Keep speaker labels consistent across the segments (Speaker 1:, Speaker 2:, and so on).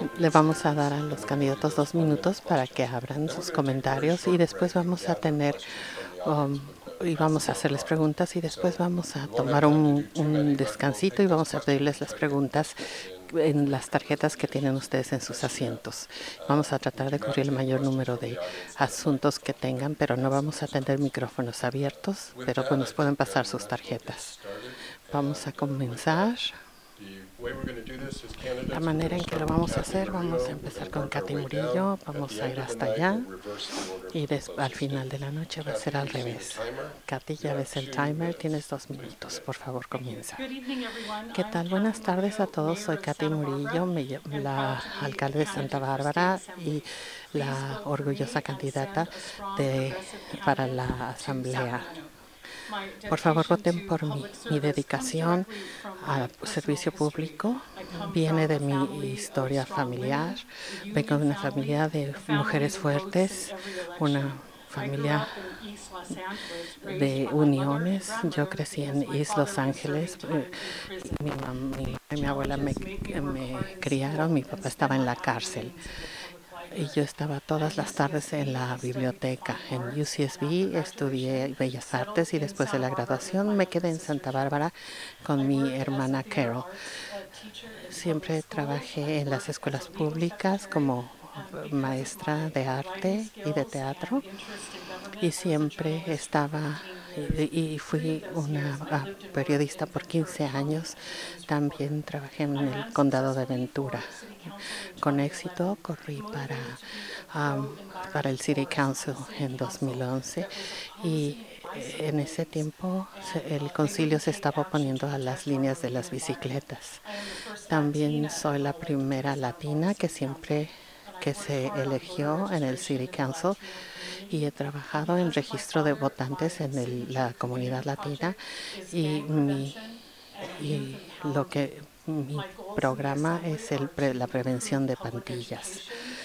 Speaker 1: Le vamos a dar a los candidatos 2 minutos para que abran sus comentarios y después vamos a tener y vamos a hacerles preguntas y después vamos a tomar un descansito y vamos a pedirles las preguntas en las tarjetas que tienen ustedes en sus asientos. Vamos a tratar de cubrir el mayor número de asuntos que tengan, pero no vamos a tener micrófonos abiertos, pero pues nos pueden pasar sus tarjetas. Vamos a comenzar. La manera en que lo vamos a hacer, vamos a empezar con Katy Murillo, vamos a ir hasta allá y al final de la noche va a ser al revés. Katy, ya ves el timer, tienes 2 minutos, por favor comienza. ¿Qué tal? Buenas tardes a todos, soy Katy Murillo, la alcalde de Santa Bárbara y la orgullosa candidata para la asamblea. Por favor, voten por mí. Mi dedicación al servicio público viene de mi historia familiar. Vengo de una familia de mujeres fuertes, una familia de uniones. Yo crecí en East Los Ángeles. Mi mamá y mi abuela me criaron. Mi papá estaba en la cárcel. Y yo estaba todas las tardes en la biblioteca. En UCSB estudié Bellas Artes y después de la graduación me quedé en Santa Bárbara con mi hermana Carol. Siempre trabajé en las escuelas públicas como maestra de arte y de teatro y siempre estaba y fui una periodista por 15 años. También trabajé en el condado de Ventura. Con éxito corrí para el City Council en 2011 y en ese tiempo el concilio se estaba oponiendo a las líneas de las bicicletas. También soy la primera latina que se eligió en el City Council y he trabajado en registro de votantes en la comunidad latina y mi programa es la prevención de pandillas.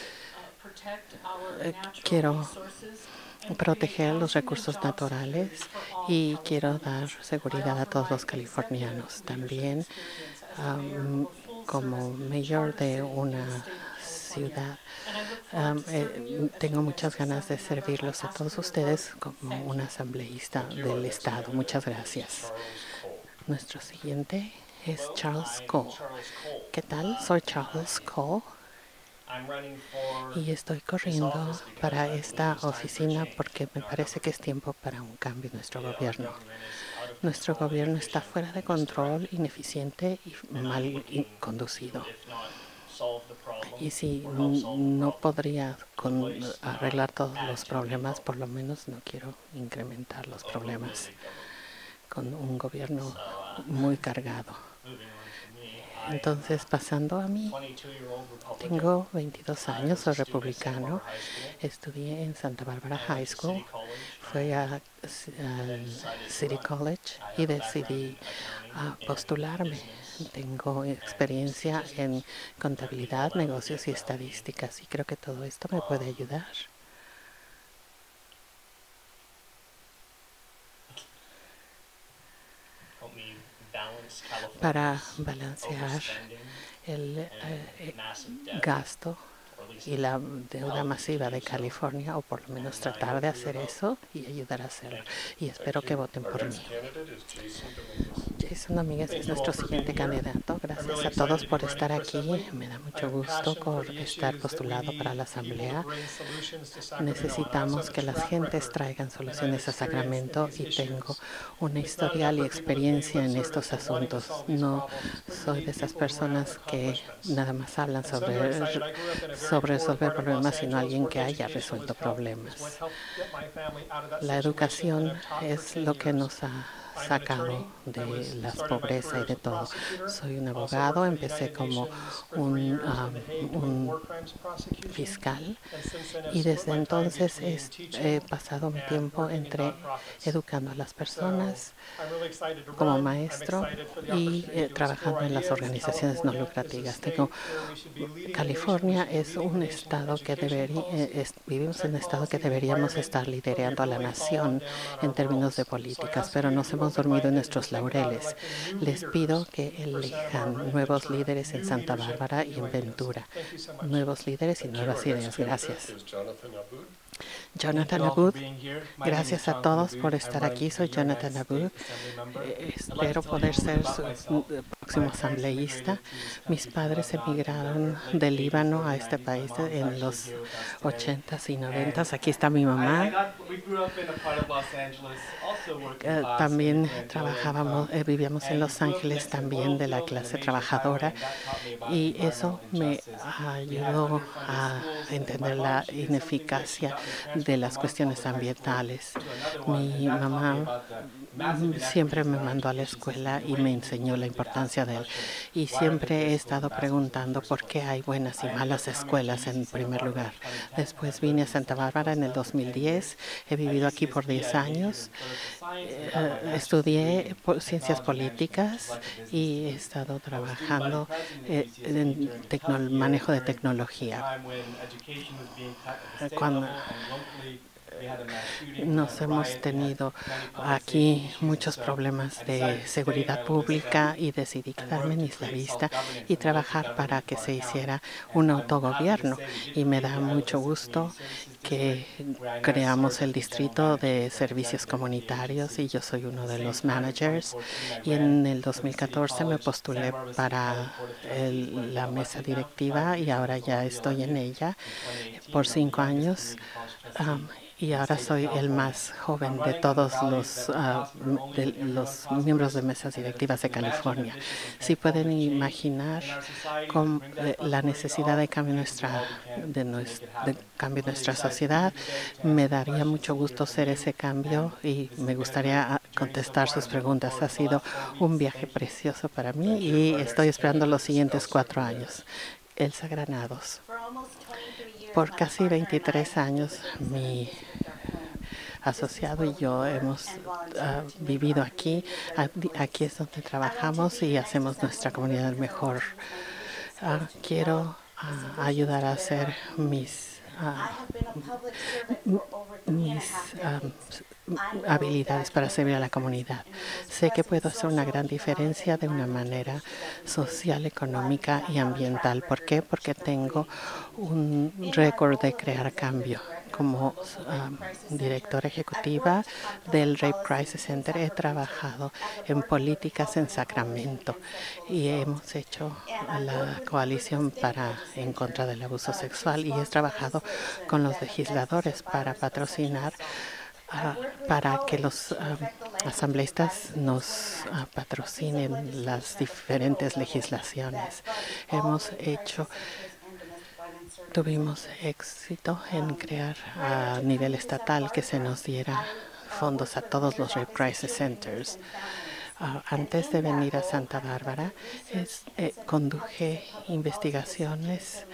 Speaker 1: Quiero proteger los recursos naturales y quiero dar seguridad a todos los californianos. También como mayor de una ciudad, tengo muchas ganas de servirlos a todos ustedes como un asambleísta del estado. Muchas gracias. Nuestro siguiente es Charles Cole. ¿Qué tal? Soy Charles Cole y estoy corriendo para esta oficina porque me parece que es tiempo para un cambio en nuestro gobierno. Nuestro gobierno está fuera de control, ineficiente y mal conducido. Y si no podría arreglar todos los problemas, por lo menos no quiero incrementar los problemas con un gobierno muy cargado. Entonces, pasando a mí, tengo 22 años, soy republicano, estudié en Santa Bárbara High School, fui al City College y decidí postularme. Tengo experiencia en contabilidad, negocios y estadísticas y creo que todo esto me puede ayudar. Para balancear el gasto y la deuda masiva de California, o por lo menos tratar de hacer eso y ayudar a hacerlo. Y espero que voten por mí. Jason Domínguez es nuestro siguiente candidato. Gracias a todos por estar aquí. Me da mucho gusto por estar postulado para la asamblea. Necesitamos que las gentes traigan soluciones a Sacramento y tengo una historial y experiencia en estos asuntos. No soy de esas personas que nada más hablan sobre resolver problemas, sino alguien que haya resuelto problemas. La educación es lo que nos ha sacado de la pobreza y de todo. Soy un abogado, empecé como un fiscal y desde entonces he pasado mi tiempo educando a las personas como maestro y trabajando en las organizaciones no lucrativas. California es un estado que vivimos en un estado que deberíamos estar liderando a la nación en términos de políticas, pero nos hemos dormido en nuestros laureles. líderes. Les pido que elijan nuevos líderes en Santa Bárbara y en Ventura. Nuevos líderes y nuevas ideas. Gracias. Jonathan Abud, gracias a todos por estar aquí. Soy Jonathan Abud. Espero poder ser su próximo asambleísta. Mis padres emigraron del Líbano a este país en los 80s y 90s. Aquí está mi mamá. También vivíamos en Los Ángeles, también de la clase trabajadora, y eso me ayudó a entender la ineficacia de las cuestiones ambientales. Mi mamá siempre me mandó a la escuela y me enseñó la importancia de él. Y siempre he estado preguntando por qué hay buenas y malas escuelas en primer lugar. Después vine a Santa Bárbara en el 2010. He vivido aquí por 10 años. Estudié ciencias políticas y he estado trabajando en manejo de tecnología. Cuando nos hemos tenido aquí muchos problemas de seguridad pública y decidí quedarme en Isla Vista y trabajar para que se hiciera un autogobierno. Y me da mucho gusto que creamos el distrito de servicios comunitarios y yo soy uno de los managers. Y en el 2014 me postulé para la mesa directiva y ahora ya estoy en ella por 5 años. Y ahora soy el más joven de todos los miembros de mesas directivas de California. Si pueden imaginar con la necesidad de cambio de nuestra sociedad, me daría mucho gusto ser ese cambio y me gustaría contestar sus preguntas. Ha sido un viaje precioso para mí y estoy esperando los siguientes 4 años. Elsa Granados. Por casi 23 años, mi asociado y yo hemos vivido aquí. Aquí es donde trabajamos y hacemos nuestra comunidad mejor. Quiero ayudar a hacer mis habilidades para servir a la comunidad. Sé que puedo hacer una gran diferencia de una manera social, económica y ambiental. ¿Por qué? Porque tengo un récord de crear cambio. Como directora ejecutiva del Rape Crisis Center he trabajado en políticas en Sacramento y hemos hecho la coalición en contra del abuso sexual y he trabajado con los legisladores para patrocinar para que los asambleístas nos patrocinen las diferentes legislaciones. Tuvimos éxito en crear a nivel estatal que se nos diera fondos a todos los Rape Crisis Centers. Antes de venir a Santa Bárbara, conduje investigaciones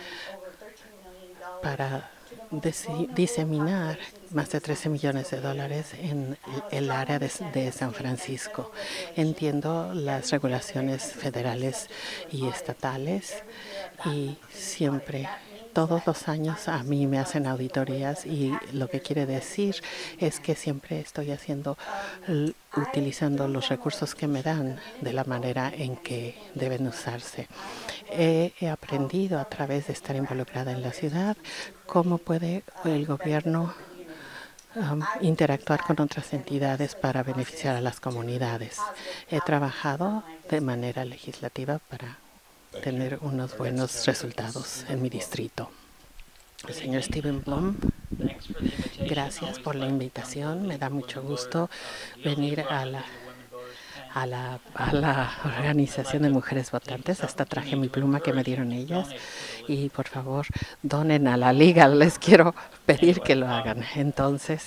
Speaker 1: para diseminar más de $13 millones en el área de San Francisco. Entiendo las regulaciones federales y estatales y siempre, todos los años a mí me hacen auditorías y lo que quiere decir es que siempre estoy utilizando los recursos que me dan de la manera en que deben usarse. He aprendido a través de estar involucrada en la ciudad cómo puede el gobierno interactuar con otras entidades para beneficiar a las comunidades. He trabajado de manera legislativa para tener unos buenos resultados en mi distrito. El señor Steven Blum, gracias por la invitación. Me da mucho gusto venir a la Organización de Mujeres Votantes. Hasta traje mi pluma que me dieron ellas. Y por favor, donen a la liga. Les quiero pedir que lo hagan. Entonces,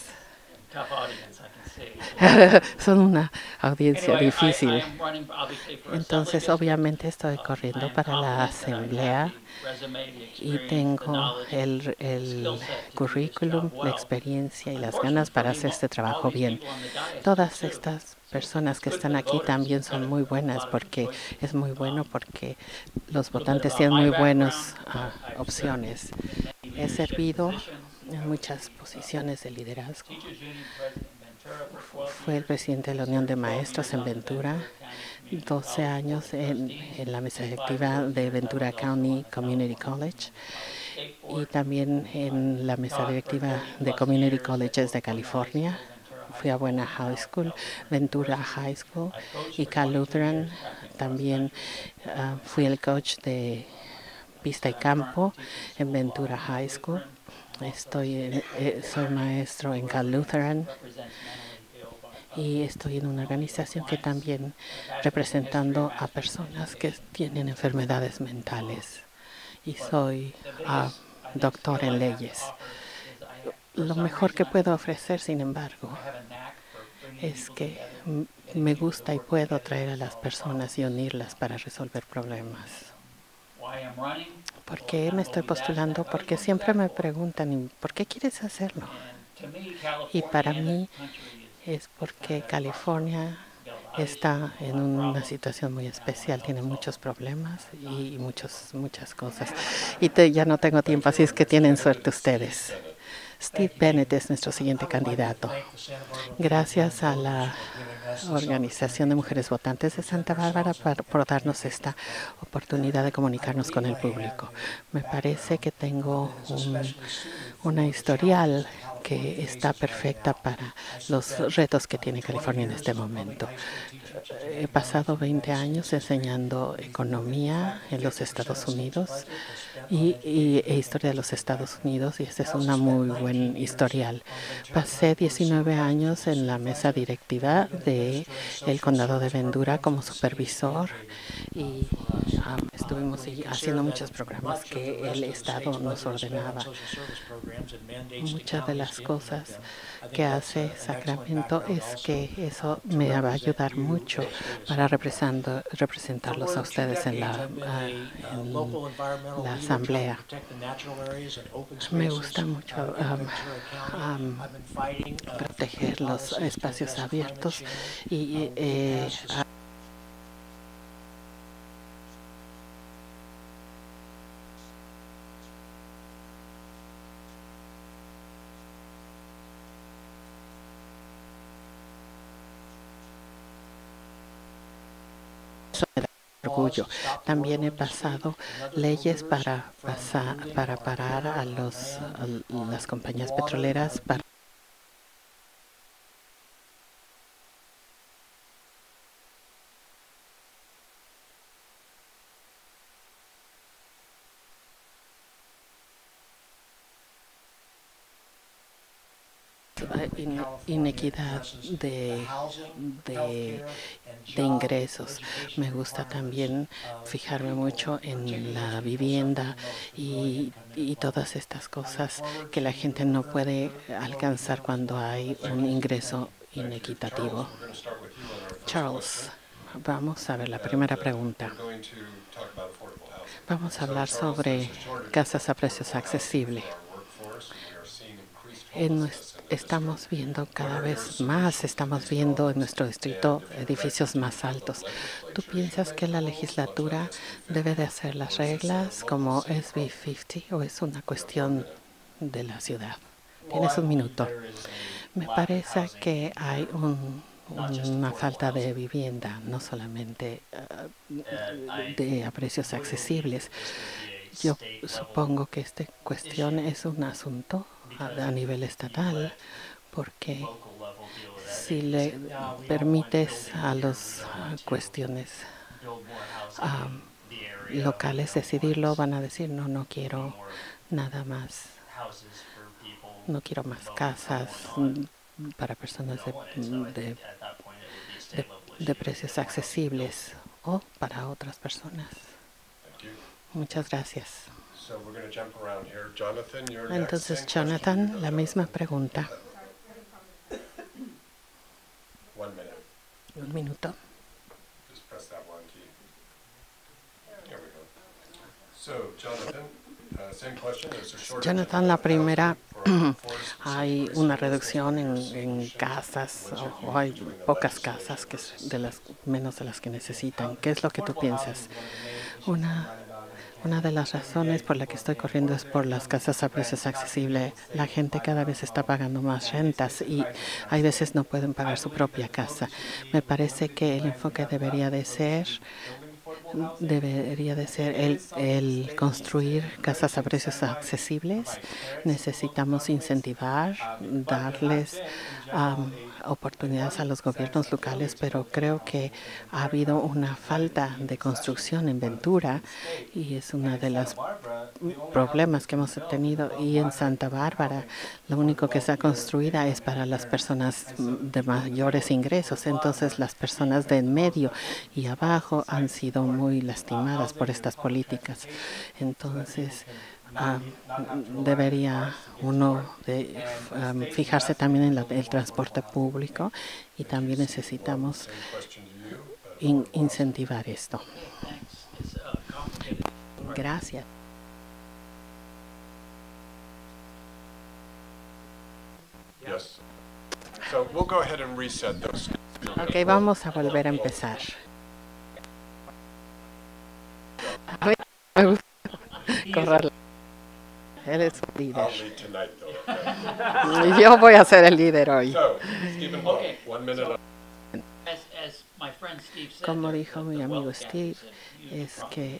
Speaker 1: son una audiencia difícil. Entonces, obviamente estoy corriendo para la asamblea y tengo el currículum, la experiencia y las ganas para hacer este trabajo bien. Todas estas personas que están aquí también son muy buenas porque es muy bueno porque los votantes tienen muy buenas opciones. He servido en muchas posiciones de liderazgo. Fue el presidente de la Unión de Maestros en Ventura, 12 años en la mesa directiva de Ventura County Community College y también en la mesa directiva de Community Colleges de California. Fui a Buena High School, Ventura High School y Cal Lutheran. También fui el coach de pista y campo en Ventura High School. Soy maestro en Cal Lutheran y estoy en una organización que también representando a personas que tienen enfermedades mentales y soy doctor en leyes. Lo mejor que puedo ofrecer, sin embargo, es que me gusta y puedo traer a las personas y unirlas para resolver problemas. ¿Por qué me estoy postulando? Porque siempre me preguntan, ¿por qué quieres hacerlo? Y para mí es porque California está en una situación muy especial, tiene muchos problemas y muchas cosas. Y ya no tengo tiempo, así es que tienen suerte ustedes. Steve Bennett es nuestro siguiente candidato. Gracias a la Organización de Mujeres Votantes de Santa Bárbara por darnos esta oportunidad de comunicarnos con el público. Me parece que tengo una historial que está perfecta para los retos que tiene California en este momento. He pasado 20 años enseñando economía en los Estados Unidos e historia de los Estados Unidos, y este es una muy buen historial. Pasé 19 años en la mesa directiva del condado de Ventura como supervisor y estuvimos haciendo muchos programas que el Estado nos ordenaba. Muchas de las cosas que hace Sacramento es que eso me va a ayudar mucho para representarlos a ustedes en la asamblea. Me gusta mucho proteger los espacios abiertos y orgullo. También he pasado leyes para parar a las compañías petroleras para inequidad de ingresos. Me gusta también fijarme mucho en la vivienda y todas estas cosas que la gente no puede alcanzar cuando hay un ingreso inequitativo. Charles, vamos a ver la primera pregunta. Vamos a hablar sobre casas a precios accesibles. Estamos viendo cada vez más, estamos viendo en nuestro distrito edificios más altos. ¿Tú piensas que la legislatura debe de hacer las reglas como SB 50 o es una cuestión de la ciudad? Tienes un minuto. Me parece que hay una falta de vivienda, no solamente a precios accesibles. Yo supongo que esta cuestión es un asunto a nivel estatal, porque si le permites a las cuestiones locales decidirlo, van a decir, no quiero nada más, no quiero más casas para personas de precios accesibles o para otras personas. Muchas gracias. Entonces, Jonathan, la misma pregunta. Un minuto. Jonathan, la primera, hay una reducción en casas o hay pocas casas menos de las que necesitan. ¿Qué es lo que tú piensas? Una de las razones por la que estoy corriendo es por las casas a precios accesibles. La gente cada vez está pagando más rentas y hay veces no pueden pagar su propia casa. Me parece que el enfoque debería de ser el construir casas a precios accesibles. Necesitamos incentivar, darles oportunidades a los gobiernos locales, pero creo que ha habido una falta de construcción en Ventura y es uno de los problemas que hemos tenido. Y en Santa Bárbara, lo único que está construida es para las personas de mayores ingresos. Entonces, las personas de en medio y abajo han sido muy lastimadas por estas políticas. Entonces, debería uno fijarse también en el transporte público y también necesitamos incentivar esto. Gracias. Ok, vamos a volver a empezar. Me gusta correr. Él es un líder. Yo voy a ser el líder hoy. Como dijo mi amigo Steve, es que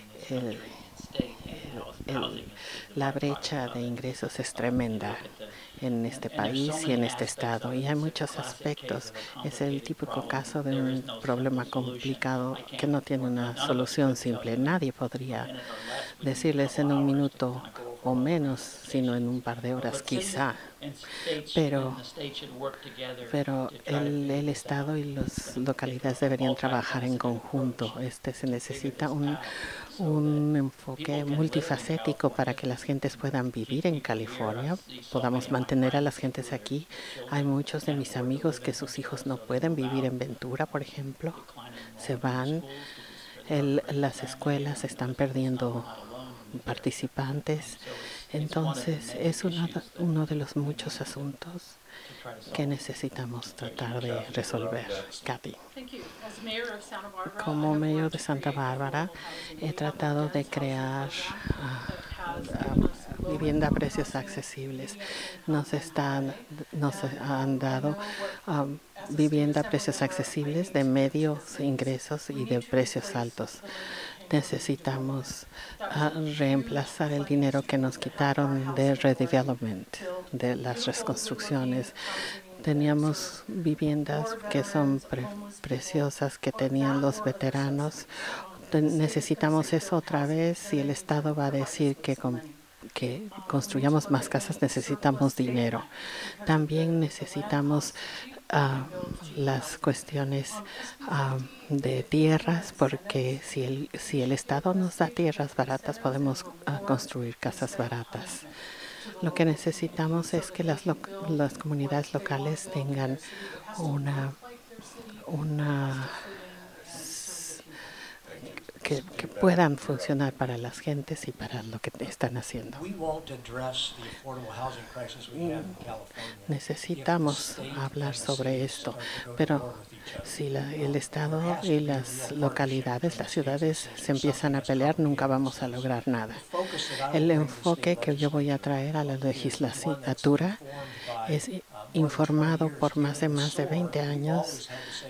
Speaker 1: la brecha de ingresos es tremenda en este país y en este estado, y hay muchos aspectos. Es el típico caso de un problema complicado que no tiene una solución simple. Nadie podría decirles en un minuto o menos, sino en un par de horas quizá. Pero el Estado y las localidades deberían trabajar en conjunto. Se necesita un enfoque multifacético para que las gentes puedan vivir en California, podamos mantener a las gentes aquí. Hay muchos de mis amigos que sus hijos no pueden vivir en Ventura, por ejemplo. Se van. Las escuelas están perdiendo participantes. Entonces, es uno de los muchos asuntos que necesitamos tratar de resolver. Kathy. Como mayor de Santa Bárbara, he tratado de crear vivienda a precios accesibles. Nos han dado vivienda a precios accesibles de medios ingresos y de precios altos. Necesitamos reemplazar el dinero que nos quitaron de redevelopment, de las reconstrucciones. Teníamos viviendas que son preciosas que tenían los veteranos. Necesitamos eso otra vez. Si el Estado va a decir que construyamos más casas, necesitamos dinero. También necesitamos las cuestiones de tierras, porque si el Estado nos da tierras baratas, podemos construir casas baratas. Lo que necesitamos es que las comunidades locales tengan que puedan funcionar para las gentes y para lo que están haciendo. Necesitamos hablar sobre esto, pero si el Estado y las localidades, las ciudades se empiezan a pelear, nunca vamos a lograr nada. El enfoque que yo voy a traer a la legislatura es informado por más de 20 años,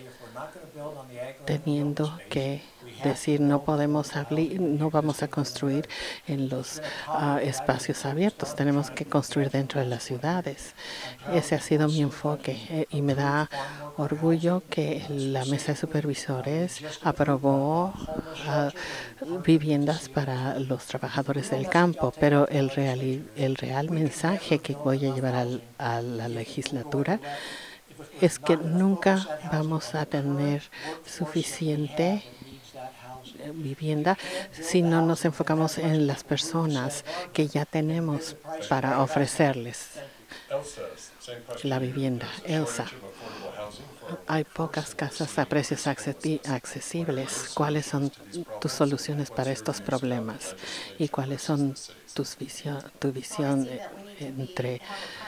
Speaker 1: teniendo que decir no vamos a construir en los espacios abiertos, tenemos que construir dentro de las ciudades. Ese ha sido mi enfoque y me da orgullo que la mesa de supervisores aprobó viviendas para los trabajadores del campo, pero el real mensaje que voy a llevar a la legislatura es que nunca vamos a tener suficiente vivienda si no nos enfocamos en las personas que ya tenemos para ofrecerles la vivienda. Elsa, hay pocas casas a precios accesibles. ¿Cuáles son tus soluciones para estos problemas? ¿Y cuáles son tu visión entre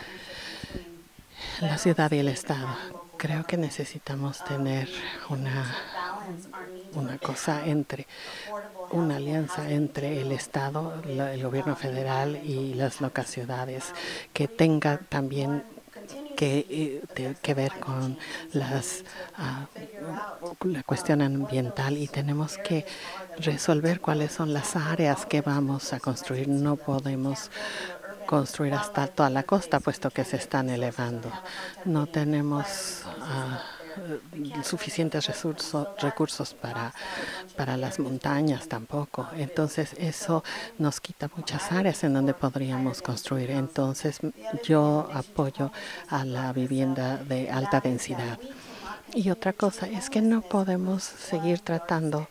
Speaker 1: la ciudad y el Estado? Creo que necesitamos tener una cosa entre una alianza entre el Estado, el gobierno federal y las locas ciudades que tenga también que ver con la cuestión ambiental, y tenemos que resolver cuáles son las áreas que vamos a construir. No podemos construir hasta toda la costa, puesto que se están elevando. No tenemos suficientes recursos para las montañas tampoco. Entonces eso nos quita muchas áreas en donde podríamos construir. Entonces yo apoyo a la vivienda de alta densidad. Y otra cosa es que no podemos seguir tratando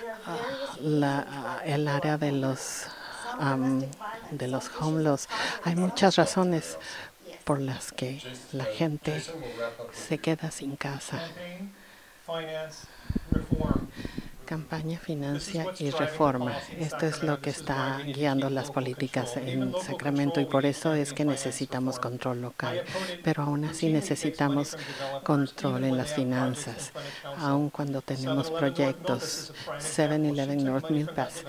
Speaker 1: el área de los homeless. Hay muchas razones por las que la gente se queda sin casa. Campaña, financia y reforma. Esto es lo que está guiando las políticas en Sacramento, y por eso es que necesitamos control local. Pero aún así necesitamos control en las finanzas. Aun cuando tenemos proyectos, 7-Eleven North Milpas,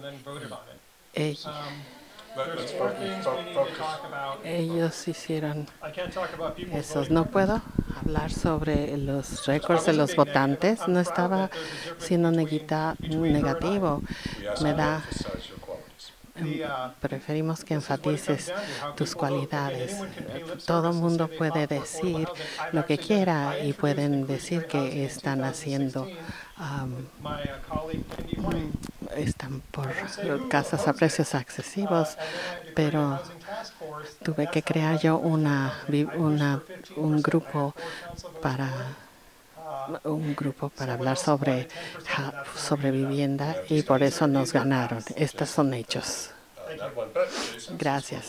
Speaker 1: ellos hicieron esos. No puedo hablar sobre los récords de los votantes. No estaba siendo negativo. Preferimos que enfatices tus cualidades. Todo el mundo puede decir lo que quiera y pueden decir que están haciendo están por casas a precios accesivos, pero tuve que crear yo un grupo para hablar sobre vivienda, y por eso nos ganaron. Estos son hechos. Gracias.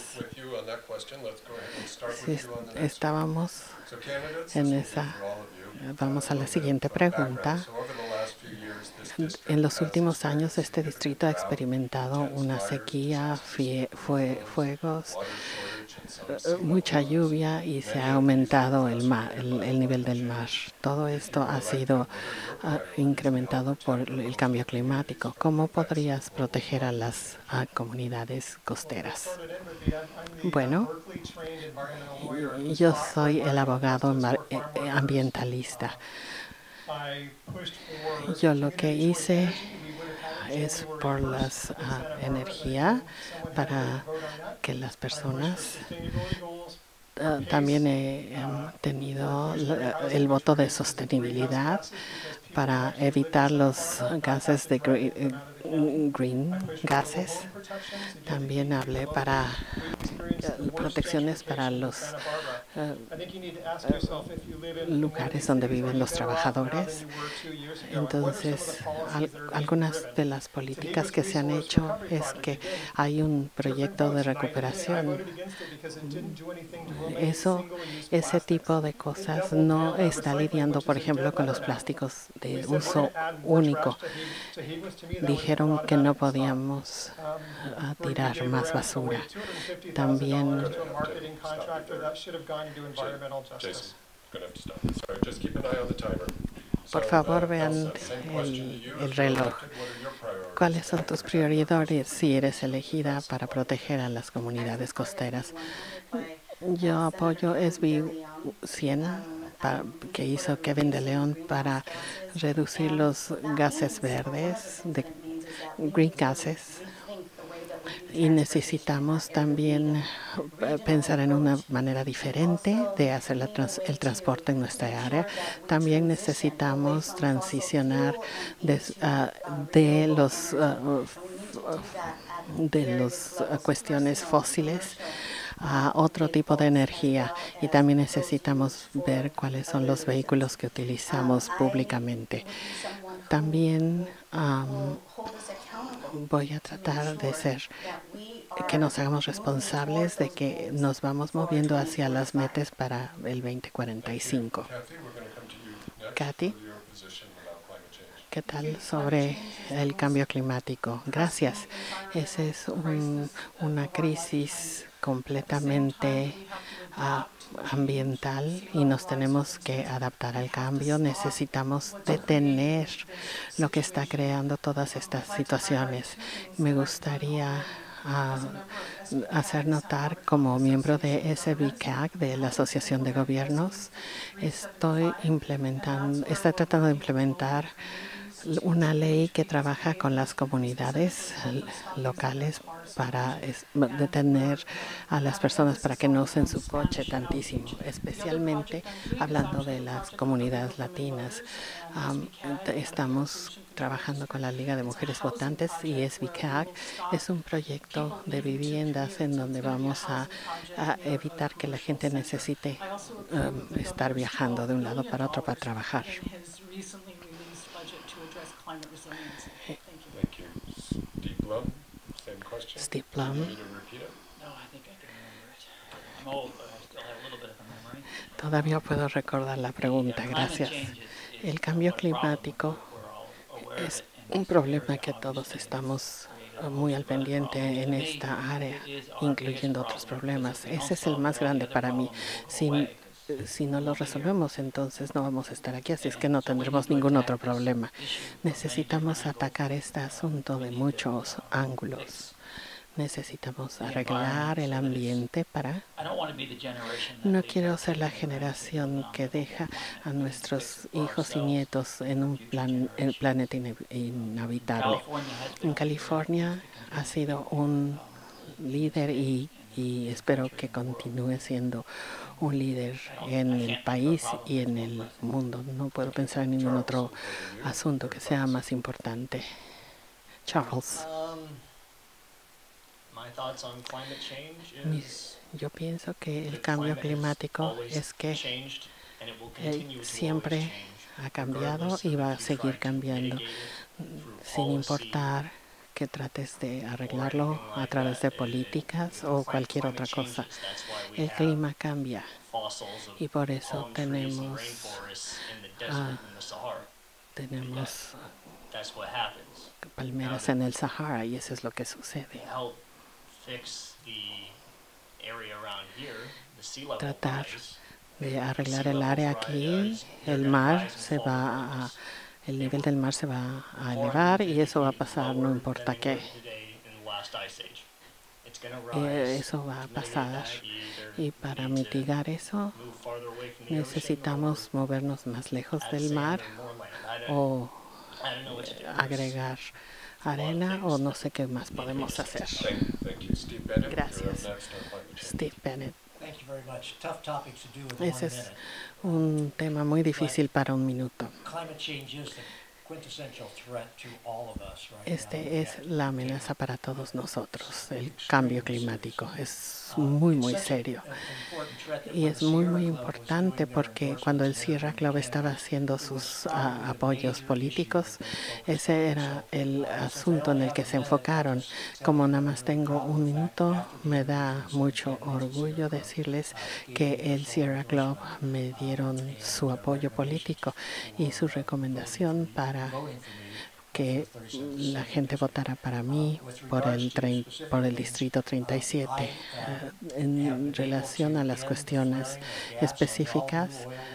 Speaker 1: Sí, estábamos en esa. Vamos a la siguiente pregunta. En los últimos años, este distrito ha experimentado una sequía, fuegos, mucha lluvia, y se ha aumentado el nivel del mar. Todo esto ha sido incrementado por el cambio climático. ¿Cómo podrías proteger a las comunidades costeras? Bueno, yo soy el abogado ambientalista. Yo lo que hice es por las energía, para que las personas también he tenido el voto de sostenibilidad para evitar los gases de green gases. También hablé para protecciones para los lugares donde viven los trabajadores. Entonces, algunas de las políticas que se han hecho es que hay un proyecto de recuperación. Ese tipo de cosas no está lidiando, por ejemplo, con los plásticos de uso único. Dijeron que no podíamos tirar más basura. También por favor, vean el reloj. ¿Cuáles son tus prioridades si eres elegida para proteger a las comunidades costeras? Yo apoyo SB 100 que hizo Kevin de León para reducir los gases verdes, de green gases. Y necesitamos también pensar en una manera diferente de hacer el transporte en nuestra área. También necesitamos transicionar de las cuestiones fósiles a otro tipo de energía, y también necesitamos ver cuáles son los vehículos que utilizamos públicamente. También voy a tratar de que nos hagamos responsables de que nos vamos moviendo hacia las metas para el 2045. Kathy, ¿qué tal sobre el cambio climático? Gracias. Esa es una crisis completamente ambiental y nos tenemos que adaptar al cambio. Necesitamos detener lo que está creando todas estas situaciones. Me gustaría hacer notar, como miembro de SBCAG, de la Asociación de Gobiernos, estoy tratando de implementar una ley que trabaja con las comunidades locales para detener a las personas para que no usen su coche tantísimo, especialmente hablando de las comunidades latinas. Estamos trabajando con la Liga de Mujeres Votantes y SBCAG. Es un proyecto de viviendas en donde vamos a evitar que la gente necesite estar viajando de un lado para otro para trabajar.
Speaker 2: Thank you. Steve Blum, same question.
Speaker 1: Steve Blum.
Speaker 2: Do you need to repeat it?
Speaker 3: No, I think I can remember it. I'm old, but I still have a little bit of a memory.
Speaker 1: Todavía puedo recordar la pregunta, gracias. El cambio climático es un problema que todos estamos muy al pendiente en esta área, incluyendo otros problemas. Ese es el más grande para mí. Si no lo resolvemos, entonces no vamos a estar aquí, así es que no tendremos ningún otro problema. Necesitamos atacar este asunto de muchos ángulos. Necesitamos arreglar el ambiente para... No quiero ser la generación que deja a nuestros hijos y nietos en un planeta inhabitable. En California ha sido un líder y espero que continúe siendo un líder en el país y en el mundo. No puedo pensar en ningún otro asunto que sea más importante. Charles. Yo pienso que el cambio climático es que siempre ha cambiado y va a seguir cambiando, sin importar que trates de arreglarlo a través de políticas o cualquier otra cosa. El clima cambia y por eso tenemos palmeras en el Sahara y eso es lo que sucede. Tratar de arreglar el área aquí, el nivel del mar se va a elevar y eso va a pasar no importa qué. Eso va a pasar y para mitigar eso necesitamos movernos más lejos del mar o agregar arena o no sé qué más podemos hacer. Gracias. Steve Bennett. Ese es un tema muy difícil para un minuto. Este es la amenaza para todos nosotros, el cambio climático. Es muy, muy serio. Y es muy, muy importante porque cuando el Sierra Club estaba haciendo sus apoyos políticos, ese era el asunto en el que se enfocaron. Como nada más tengo un minuto, me da mucho orgullo decirles que el Sierra Club me dieron su apoyo político y su recomendación para que la gente votara para mí por el Distrito 37 en relación a las cuestiones específicas.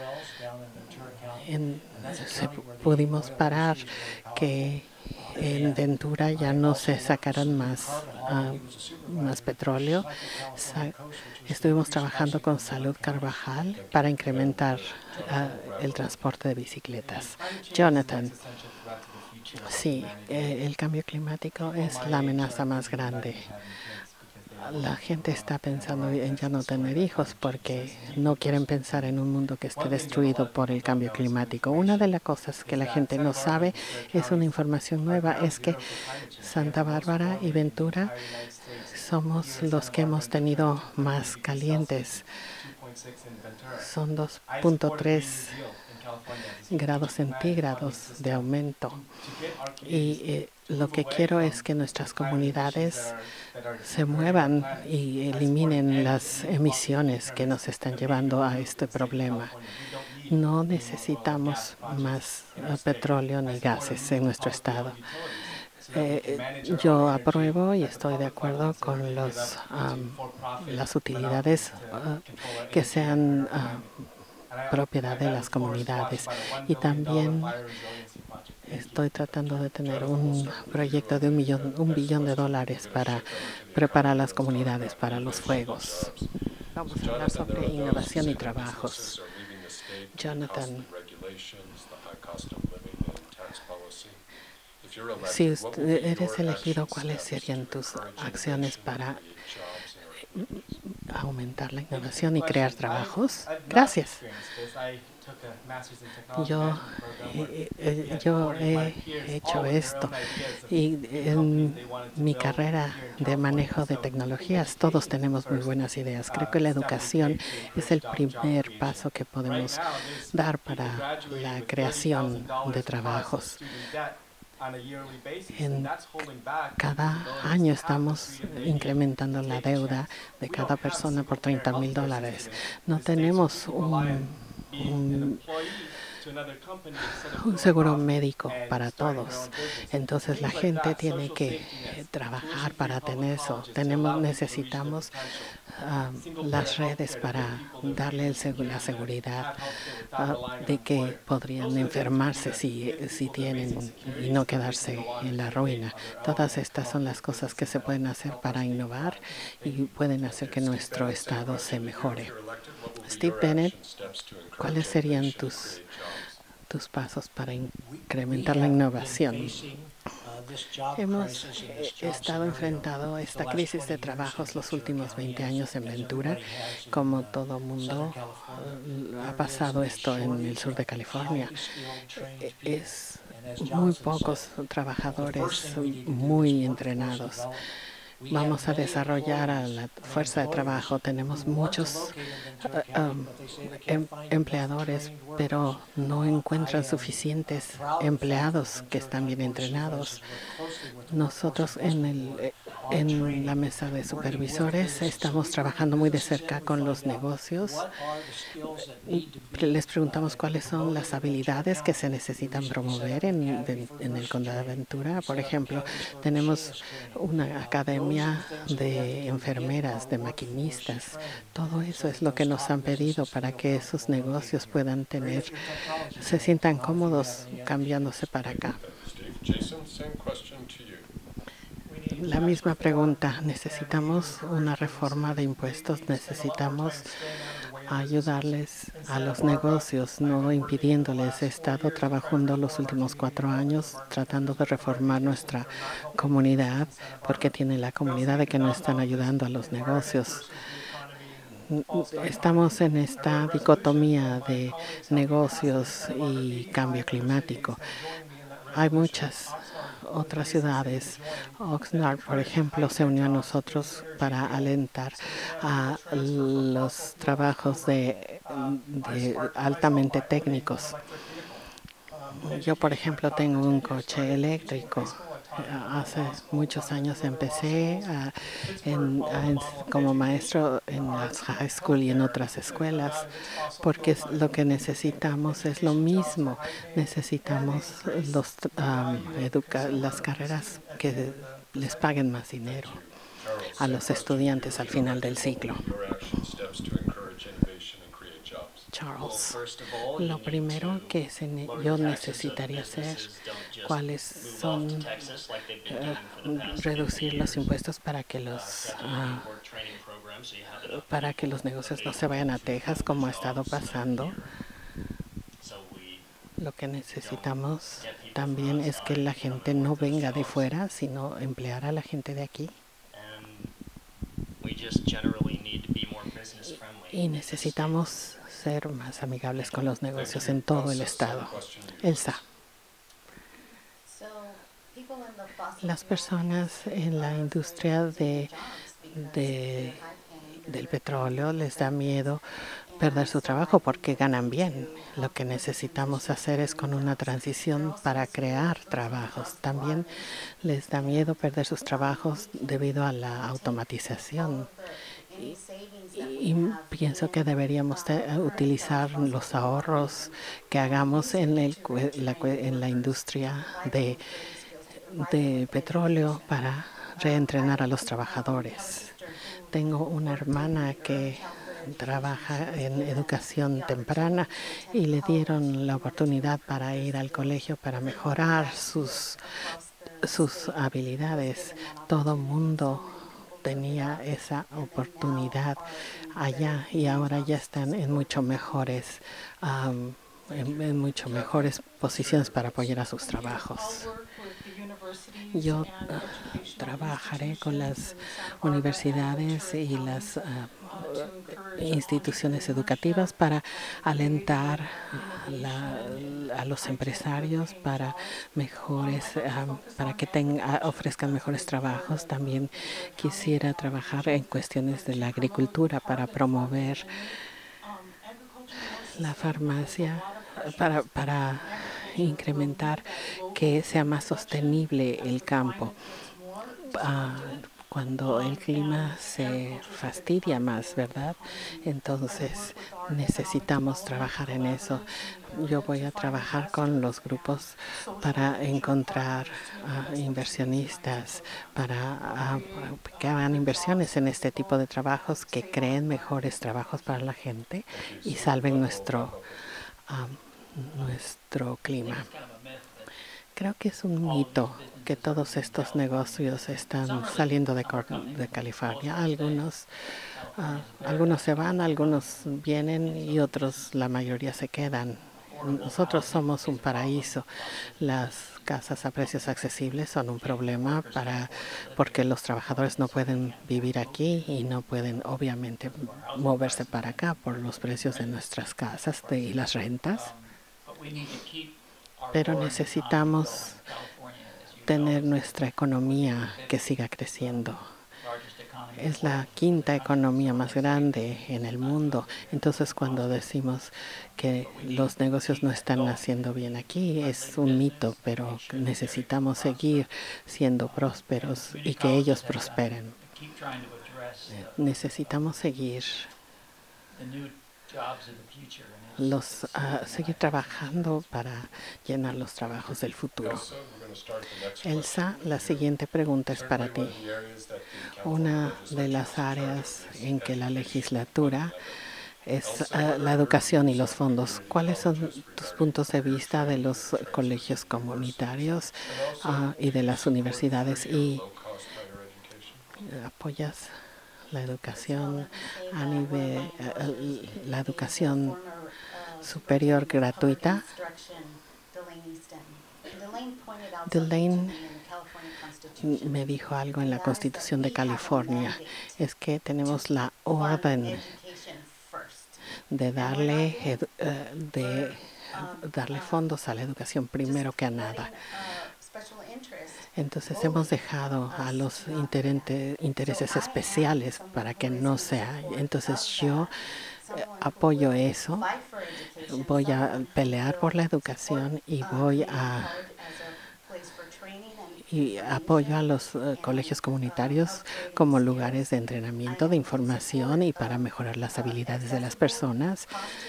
Speaker 1: Pudimos parar que en Ventura ya no se sacaran más petróleo. Estuvimos trabajando con Salud Carvajal para incrementar el transporte de bicicletas. Jonathan. Sí, el cambio climático es la amenaza más grande. La gente está pensando en ya no tener hijos porque no quieren pensar en un mundo que esté destruido por el cambio climático. Una de las cosas que la gente no sabe, es una información nueva, es que Santa Bárbara y Ventura somos los que hemos tenido más calientes. Son 2.3 grados centígrados de aumento. Y lo que quiero es que nuestras comunidades se muevan y eliminen las emisiones que nos están llevando a este problema. No necesitamos más petróleo ni gases en nuestro estado. Yo apruebo y estoy de acuerdo con las utilidades que sean propiedad de las comunidades. Y también estoy tratando de tener un proyecto de $1 billón para preparar las comunidades para los fuegos. Vamos a hablar sobre innovación y trabajos. Jonathan, si eres elegido, ¿cuáles serían tus acciones para aumentar la innovación y crear trabajos? Gracias. Yo he hecho esto y en mi carrera de manejo de tecnologías todos tenemos muy buenas ideas. Creo que la educación es el primer paso que podemos dar para la creación de trabajos. Cada año estamos incrementando la deuda de cada persona por $30,000. No tenemos un seguro médico para todos. Entonces la gente tiene que trabajar para tener eso. Necesitamos las redes para darle la seguridad de que podrían enfermarse si tienen y no quedarse en la ruina. Todas estas son las cosas que se pueden hacer para innovar y pueden hacer que nuestro estado se mejore. Steve Bennett, ¿cuáles serían tus pasos para incrementar la innovación? Hemos estado enfrentando esta crisis de trabajos los últimos 20 años en Ventura. Como todo mundo ha pasado esto en el sur de California. Es muy pocos trabajadores muy entrenados. Vamos a desarrollar a la fuerza de trabajo. Tenemos muchos empleadores, pero no encuentran suficientes empleados que están bien entrenados. Nosotros en la mesa de supervisores estamos trabajando muy de cerca con los negocios. Les preguntamos cuáles son las habilidades que se necesitan promover en el condado de Ventura. Por ejemplo, tenemos una academia de enfermeras, de maquinistas. Todo eso es lo que nos han pedido para que esos negocios puedan se sientan cómodos cambiándose para acá. La misma pregunta. Necesitamos una reforma de impuestos. Necesitamos ayudarles a los negocios, no impidiéndoles. He estado trabajando los últimos 4 años tratando de reformar nuestra comunidad porque tiene la comunidad de que no están ayudando a los negocios. Estamos en esta dicotomía de negocios y cambio climático. Hay muchas otras ciudades. Oxnard, por ejemplo, se unió a nosotros para alentar a los trabajos de altamente técnicos. Yo, por ejemplo, tengo un coche eléctrico. Hace muchos años empecé como maestro en la high school y en otras escuelas, porque lo que necesitamos es lo mismo. Necesitamos las carreras que les paguen más dinero a los estudiantes al final del ciclo. Charles, lo primero que yo necesitaría hacer, ¿cuáles son reducir los impuestos para que los negocios no se vayan a Texas como ha estado pasando? Lo que necesitamos también es que la gente no venga de fuera, sino emplear a la gente de aquí. Y necesitamos ser más amigables con los negocios en todo el estado. Elsa. Las personas en la industria del petróleo les da miedo perder su trabajo porque ganan bien. Lo que necesitamos hacer es con una transición para crear trabajos. También les da miedo perder sus trabajos debido a la automatización. Y pienso que deberíamos utilizar los ahorros que hagamos en la industria de petróleo para reentrenar a los trabajadores. Tengo una hermana que trabaja en educación temprana y le dieron la oportunidad para ir al colegio para mejorar sus habilidades. Todo mundo tenía esa oportunidad allá y ahora ya están en mucho mejores posiciones para apoyar a sus trabajos. Yo trabajaré con las universidades y las instituciones educativas para alentar a los empresarios para que ofrezcan mejores trabajos. También quisiera trabajar en cuestiones de la agricultura para promover la farmacia, para incrementar que sea más sostenible el campo. Cuando el clima se fastidia más, ¿verdad? Entonces necesitamos trabajar en eso. Yo voy a trabajar con los grupos para encontrar inversionistas, para que hagan inversiones en este tipo de trabajos, que creen mejores trabajos para la gente y salven nuestro clima. Creo que es un mito que todos estos negocios están saliendo de California. Algunos se van, algunos vienen y otros, la mayoría, se quedan. Nosotros somos un paraíso. Las casas a precios accesibles son un problema porque los trabajadores no pueden vivir aquí y no pueden, obviamente, moverse para acá por los precios de nuestras casas y las rentas. Pero necesitamos tener nuestra economía que siga creciendo. Es la quinta economía más grande en el mundo. Entonces, cuando decimos que los negocios no están haciendo bien aquí, es un mito, pero necesitamos seguir siendo prósperos y que ellos prosperen. Necesitamos seguir seguir trabajando para llenar los trabajos del futuro. Elsa, la siguiente pregunta es para ti. Una de las áreas en que la legislatura es la educación y los fondos. ¿Cuáles son tus puntos de vista de los colegios comunitarios y de las universidades? ¿Y apoyas la educación a nivel, la educación superior gratuita? Delane me dijo algo en la Constitución de California. Es que tenemos la orden de darle fondos a la educación primero que a nada. Entonces hemos dejado a los intereses especiales para que no sea. Entonces yo apoyo eso. Voy a pelear por la educación y apoyo a los colegios comunitarios como lugares de entrenamiento, de información y para mejorar las habilidades de las personas.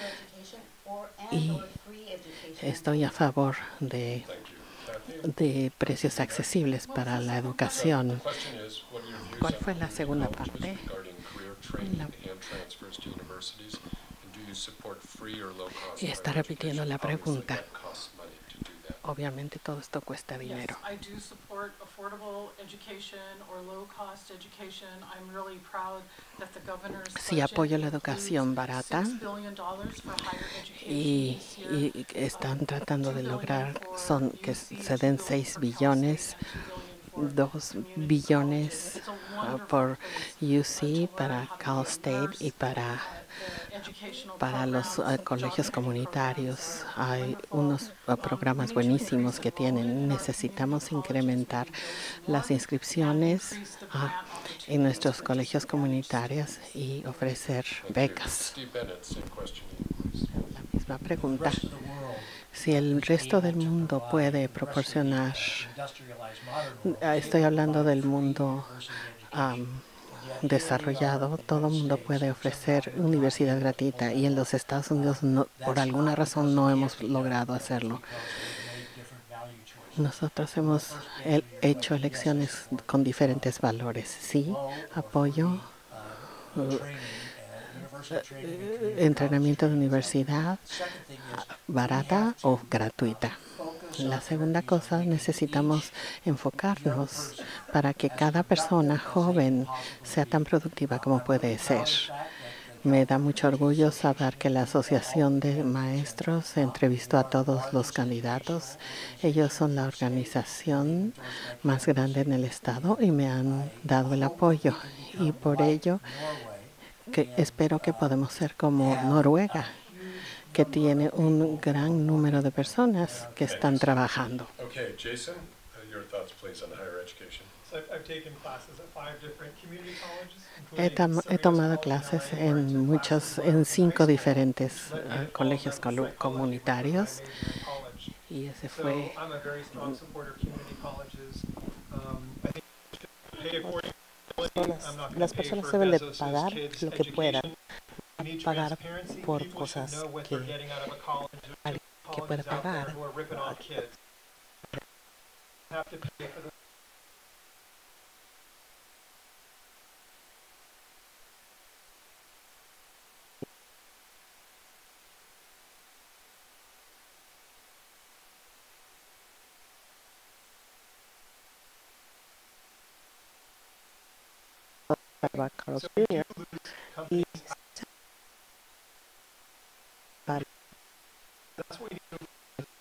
Speaker 1: Y estoy a favor de precios accesibles para la educación. ¿Cuál fue la segunda parte? Y está repitiendo la pregunta. Obviamente todo esto cuesta dinero. Sí, apoyo la educación barata y están tratando de lograr que se den 6 billones, 2 billones por UC, para Cal State y para los colegios comunitarios. Hay unos programas buenísimos que tienen. Necesitamos incrementar las inscripciones en nuestros colegios comunitarios y ofrecer becas. La misma pregunta. Si el resto del mundo puede proporcionar, estoy hablando del mundo desarrollado, todo el mundo puede ofrecer universidad gratuita y en los Estados Unidos por alguna razón no hemos logrado hacerlo. Nosotros hemos hecho elecciones con diferentes valores. Sí, apoyo entrenamiento de universidad barata o gratuita. La segunda cosa, necesitamos enfocarnos para que cada persona joven sea tan productiva como puede ser. Me da mucho orgullo saber que la Asociación de Maestros entrevistó a todos los candidatos. Ellos son la organización más grande en el estado y me han dado el apoyo. Y por ello, espero que podamos ser como Noruega, que tiene un gran número de personas que están trabajando.
Speaker 2: Okay, Jason, your thoughts, please, on higher education.
Speaker 4: So I've taken classes at 5 different community colleges,
Speaker 1: He
Speaker 4: including
Speaker 1: tomado
Speaker 4: Cerritos
Speaker 1: clases
Speaker 4: College in LA, where I took classes
Speaker 1: en
Speaker 4: in
Speaker 1: 5
Speaker 4: high school,
Speaker 1: diferentes
Speaker 4: led me to
Speaker 1: colegios
Speaker 4: psychology,
Speaker 1: comunitarios
Speaker 4: which was my major in college.
Speaker 1: y ese
Speaker 4: So
Speaker 1: fue
Speaker 4: I'm a very strong supporter of community colleges. I think we should pay according to ability. I'm not going
Speaker 1: las
Speaker 4: to pay
Speaker 1: personas
Speaker 4: for
Speaker 1: deben de
Speaker 4: Bezos's
Speaker 1: pagar
Speaker 4: kids'
Speaker 1: lo que puedan,
Speaker 4: education. We need
Speaker 1: pagar
Speaker 4: transparency.
Speaker 1: por
Speaker 4: People should
Speaker 1: cosas
Speaker 4: know what
Speaker 1: que
Speaker 4: they're getting out of a college. There's
Speaker 1: que pueda
Speaker 4: colleges out there
Speaker 1: pagar.
Speaker 4: who are ripping off kids. Have to pay for the
Speaker 1: Carlos
Speaker 4: so if
Speaker 1: Jr.
Speaker 4: you lose
Speaker 1: y
Speaker 4: companies, that's what we need to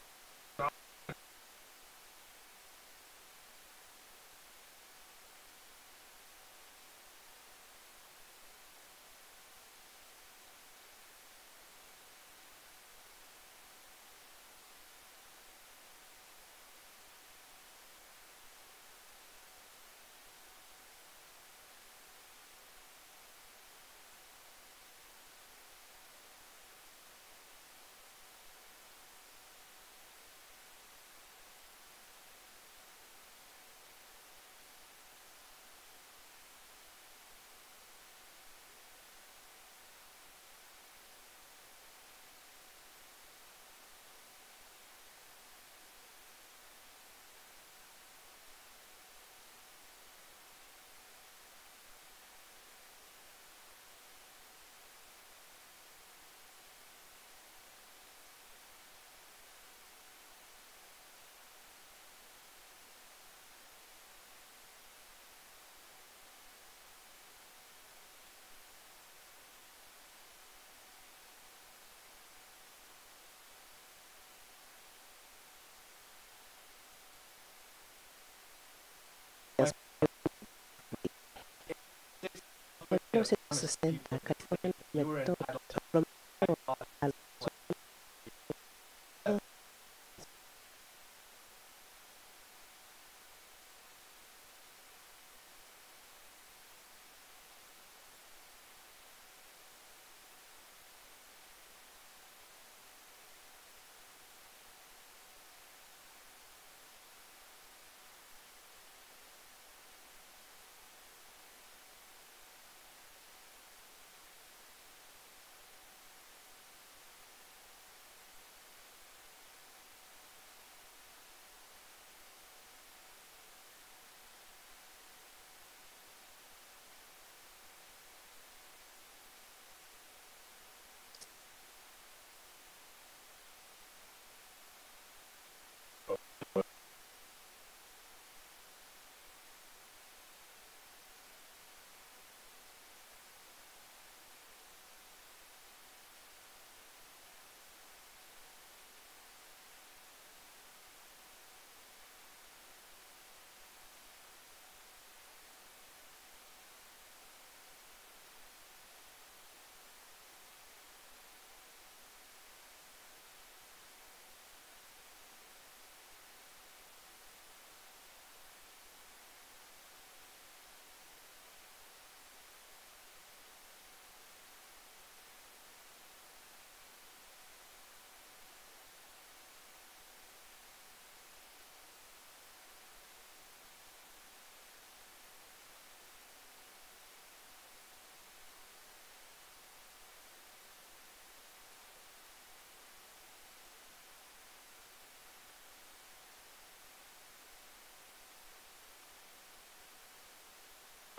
Speaker 1: en 1960 California implementó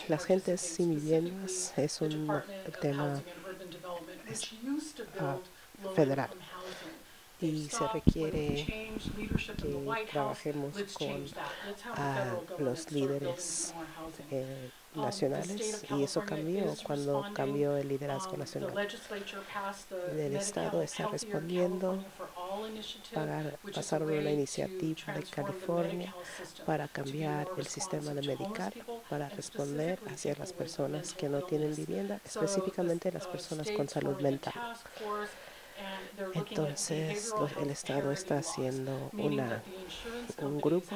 Speaker 5: Las gentes sin viviendas es un tema federal y se requiere que trabajemos con los líderes nacionales, y eso cambió cuando cambió el liderazgo nacional. El Estado está respondiendo, pasaron una iniciativa de California para cambiar el sistema de Medicaid, para responder hacia las personas que no tienen vivienda, específicamente las personas con salud mental. Entonces, el Estado está haciendo un grupo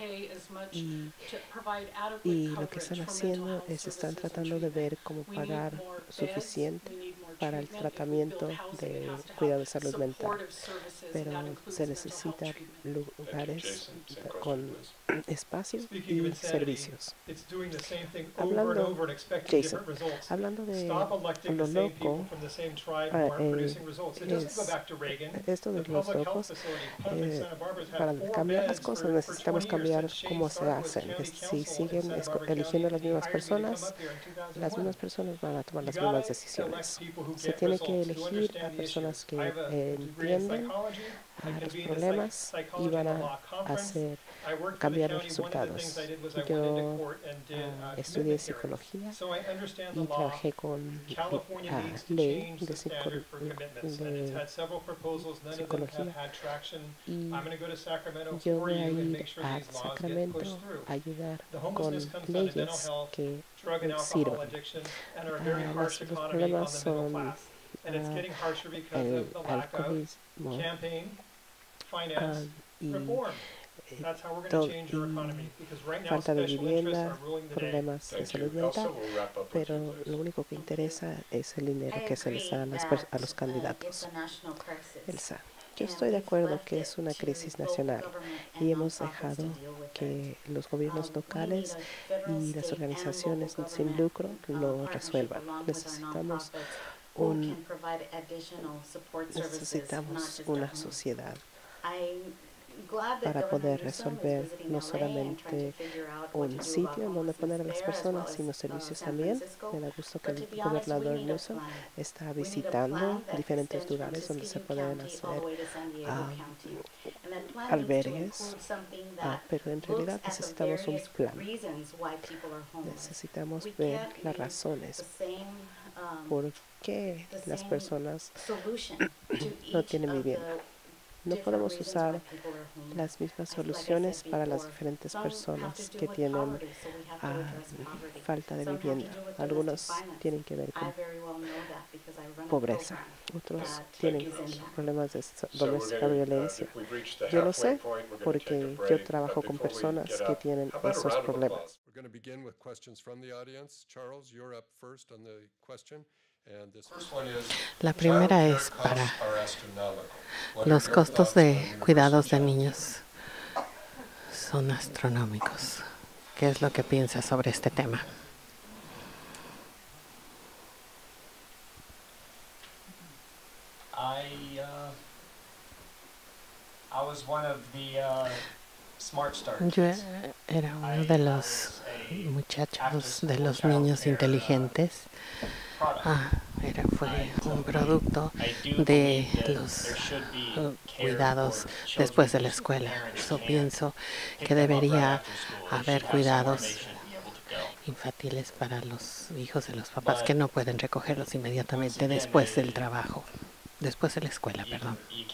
Speaker 5: y lo que están haciendo es están tratando de ver cómo pagar suficiente para el tratamiento de cuidado de salud mental, pero se necesitan lugares con espacio y servicios. Hablando de lo loco, esto de los locos, para cambiar las cosas necesitamos cambiar cómo se hacen. Si siguen eligiendo las mismas personas van a tomar las mismas decisiones. Se tiene que elegir a personas que entienden los problemas y van a cambiar los resultados. Yo estudié psicología y trabajé con ley de psicología, y yo voy a ir a Sacramento a ayudar con leyes que sirvan. Los problemas son el alcoholismo y falta de vivienda, problemas de salud mental, pero lo único que interesa es el dinero que se les da a los candidatos. Elsa, yo estoy de acuerdo que es una crisis nacional y hemos dejado que los gobiernos locales y las organizaciones sin lucro lo resuelvan. Necesitamos una sociedad para poder resolver no solamente un sitio en donde poner a las personas, sino servicios también. Me da gusto que el gobernador Newsom está visitando diferentes lugares donde se pueden hacer albergues, pero en realidad necesitamos un plan. Necesitamos ver las razones por qué las personas no tienen vivienda. No podemos usar las mismas soluciones para las diferentes personas que tienen falta de vivienda. Algunos tienen que ver con pobreza, otros tienen problemas de doméstica violencia. Yo lo sé porque yo trabajo con personas que tienen esos problemas.
Speaker 1: La primera es para los costos de cuidados de niños. Son astronómicos. ¿Qué es lo que piensas sobre este tema? Yo era uno de los muchachos, de los niños inteligentes. Fue un producto de los cuidados después de la escuela. Yo pienso que debería haber cuidados infantiles para los hijos de los papás que no pueden recogerlos inmediatamente después del trabajo. Después de la escuela, perdón.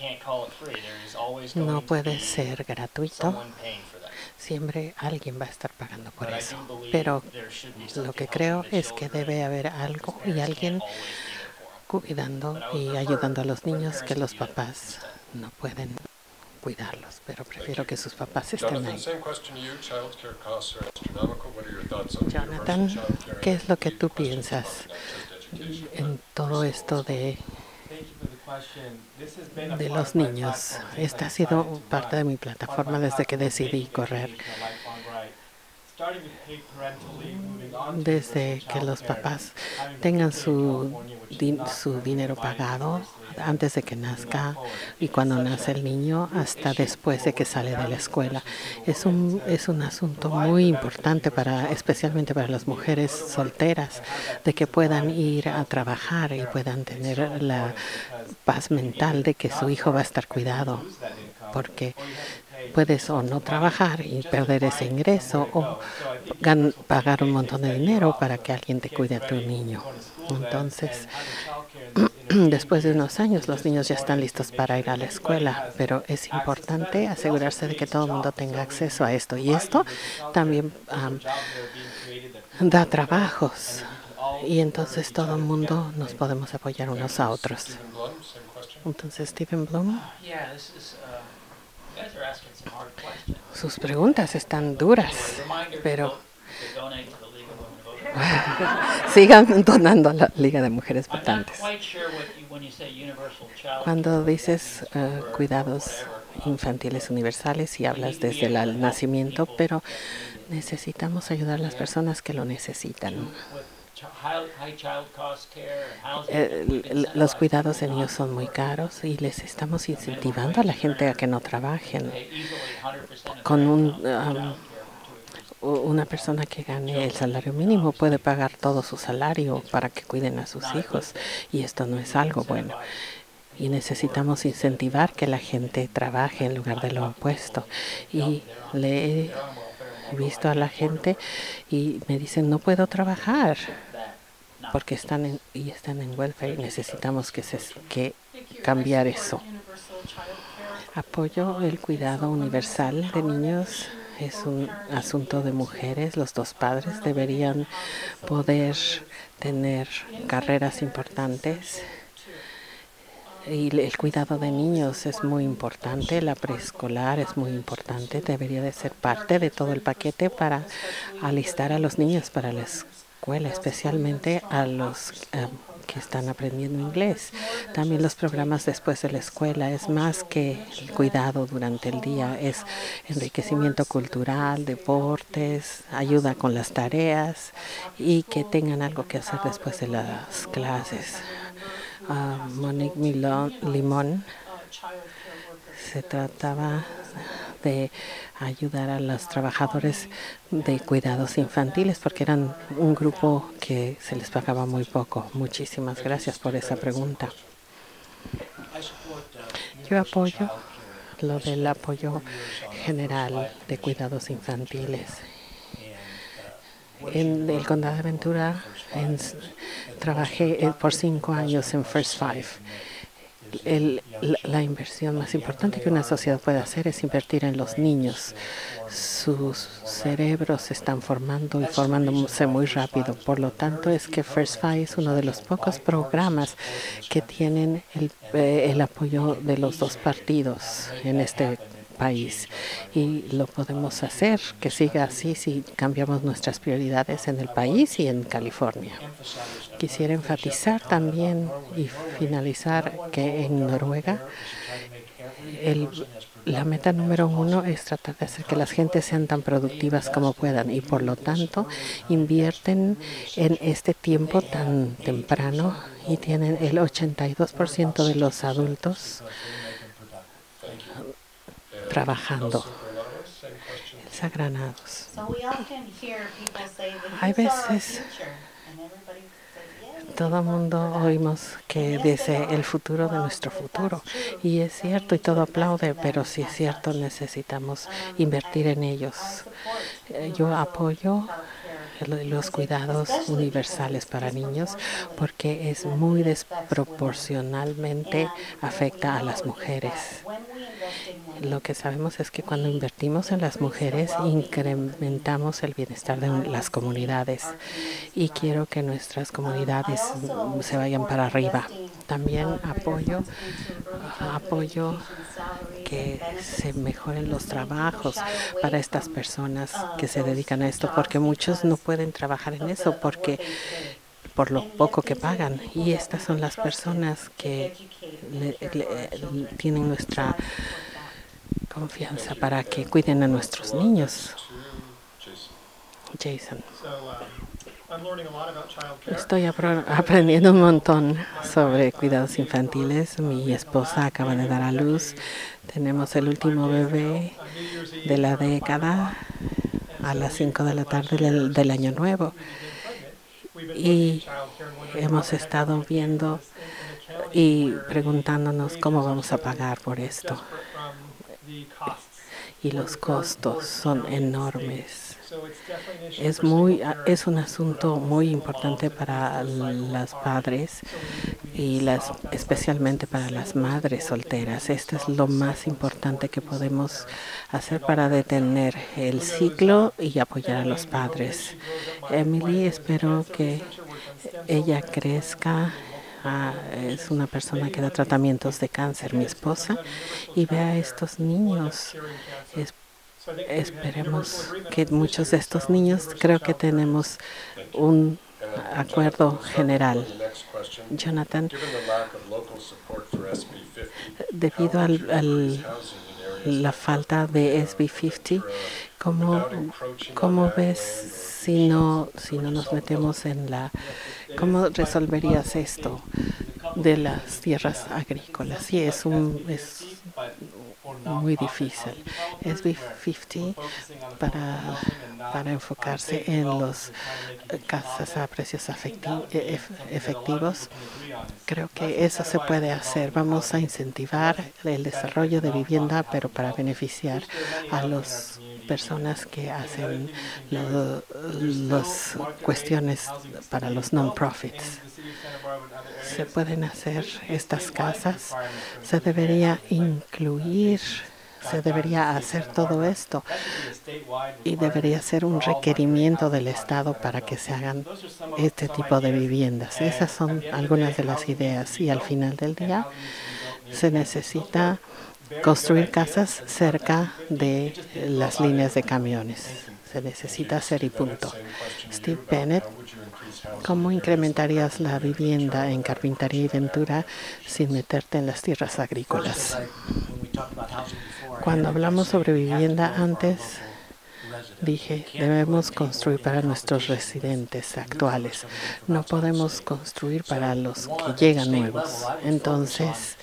Speaker 1: No puede ser gratuito. Siempre alguien va a estar pagando por eso. Pero lo que creo es que debe haber algo y alguien cuidando y ayudando a los niños que los papás no pueden cuidarlos, pero prefiero que sus papás estén ahí. Jonathan, ¿qué es lo que tú piensas en todo esto de los niños? Esta ha sido parte de mi plataforma desde que decidí correr. desde que los papás tengan su dinero pagado antes de que nazca y cuando nace el niño hasta después de que sale de la escuela. Es un asunto muy importante especialmente para las mujeres solteras, de que puedan ir a trabajar y puedan tener la paz mental de que su hijo va a estar cuidado, porque puedes o no trabajar y perder ese ingreso o pagar un montón de dinero para que alguien te cuide a tu niño. Entonces, después de unos años, los niños ya están listos para ir a la escuela, pero es importante asegurarse de que todo el mundo tenga acceso a esto. Y esto también da trabajos. Y entonces todo el mundo nos podemos apoyar unos a otros. Entonces, Stephen Bloom, sus preguntas están duras, pero sigan donando a la Liga de Mujeres Votantes. Cuando dices cuidados infantiles universales y hablas desde el nacimiento, pero necesitamos ayudar a las personas que lo necesitan. Los cuidados de niños son muy caros y les estamos incentivando a la gente a que no trabajen. Con una persona que gane el salario mínimo puede pagar todo su salario para que cuiden a sus hijos, y esto no es algo bueno. Y necesitamos incentivar que la gente trabaje en lugar de lo opuesto. Y le he visto a la gente y me dicen, no puedo trabajar porque están en welfare y necesitamos que cambiar eso. Apoyo el cuidado universal de niños. Es un asunto de mujeres. Los dos padres deberían poder tener carreras importantes. Y el cuidado de niños es muy importante. La preescolar es muy importante. Debería de ser parte de todo el paquete para alistar a los niños para la escuela, especialmente a los que están aprendiendo inglés. También los programas después de la escuela es más que el cuidado durante el día, es enriquecimiento cultural, deportes, ayuda con las tareas y que tengan algo que hacer después de las clases. Monique Limón, se trataba de ayudar a los trabajadores de cuidados infantiles porque eran un grupo que se les pagaba muy poco. Muchísimas gracias por esa pregunta. Yo apoyo lo del apoyo general de cuidados infantiles. En el condado de Ventura trabajé por 5 años en First Five. La inversión más importante que una sociedad puede hacer es invertir en los niños. Sus cerebros se están formando y formándose muy rápido. Por lo tanto, es que First Five es uno de los pocos programas que tienen el apoyo de los dos partidos en este país, y lo podemos hacer que siga así si cambiamos nuestras prioridades en el país y en California. Quisiera enfatizar también y finalizar que en Noruega la meta número 1 es tratar de hacer que las gentes sean tan productivas como puedan, y por lo tanto invierten en este tiempo tan temprano y tienen el 82% de los adultos trabajando. Elsa Granados. Hay veces todo el mundo oímos que dice el futuro de nuestro futuro, y es cierto y todo aplaude, pero si es cierto necesitamos invertir en ellos. Yo apoyo los cuidados universales para niños porque es muy desproporcionalmente afecta a las mujeres. Lo que sabemos es que cuando invertimos en las mujeres incrementamos el bienestar de las comunidades, y quiero que nuestras comunidades se vayan para arriba. También apoyo que se mejoren los trabajos para estas personas que se dedican a esto, porque muchos no pueden trabajar en eso porque por lo poco que pagan, y estas son las personas que tienen nuestra confianza para que cuiden a nuestros niños. Jason.
Speaker 4: So, I'm learning a lot about childcare.
Speaker 1: Estoy aprendiendo un montón sobre cuidados infantiles. Mi esposa acaba de dar a luz. Tenemos el último bebé de la década a las 5 de la tarde del año nuevo. Y hemos estado viendo y preguntándonos cómo vamos a pagar por esto. Y los costos son enormes. Es un asunto muy importante para los padres y especialmente para las madres solteras. Esto es lo más importante que podemos hacer para detener el ciclo y apoyar a los padres. Emily, espero que ella crezca. Es una persona que da tratamientos de cáncer, mi esposa, y ve a estos niños. Esperemos que muchos de estos niños, creo que tenemos un acuerdo general. Jonathan, debido a la falta de SB 50, ¿cómo ves si no nos metemos en ¿cómo resolverías esto de las tierras agrícolas? Sí, es muy difícil. SB 50 para enfocarse en los casas a precios efectivos. Creo que eso se puede hacer. Vamos a incentivar el desarrollo de vivienda, pero para beneficiar a las personas que hacen las cuestiones para los non-profits. Se pueden hacer estas casas, se debería hacer todo esto y debería ser un requerimiento del Estado para que se hagan este tipo de viviendas. Esas son algunas de las ideas y al final del día se necesita construir casas cerca de las líneas de camiones. Se necesita hacer y punto. Steve Bennett, ¿cómo incrementarías la vivienda en Carpintería y Ventura sin meterte en las tierras agrícolas? Cuando hablamos sobre vivienda antes, dije, debemos construir para nuestros residentes actuales. No podemos construir para los que llegan nuevos. Entonces,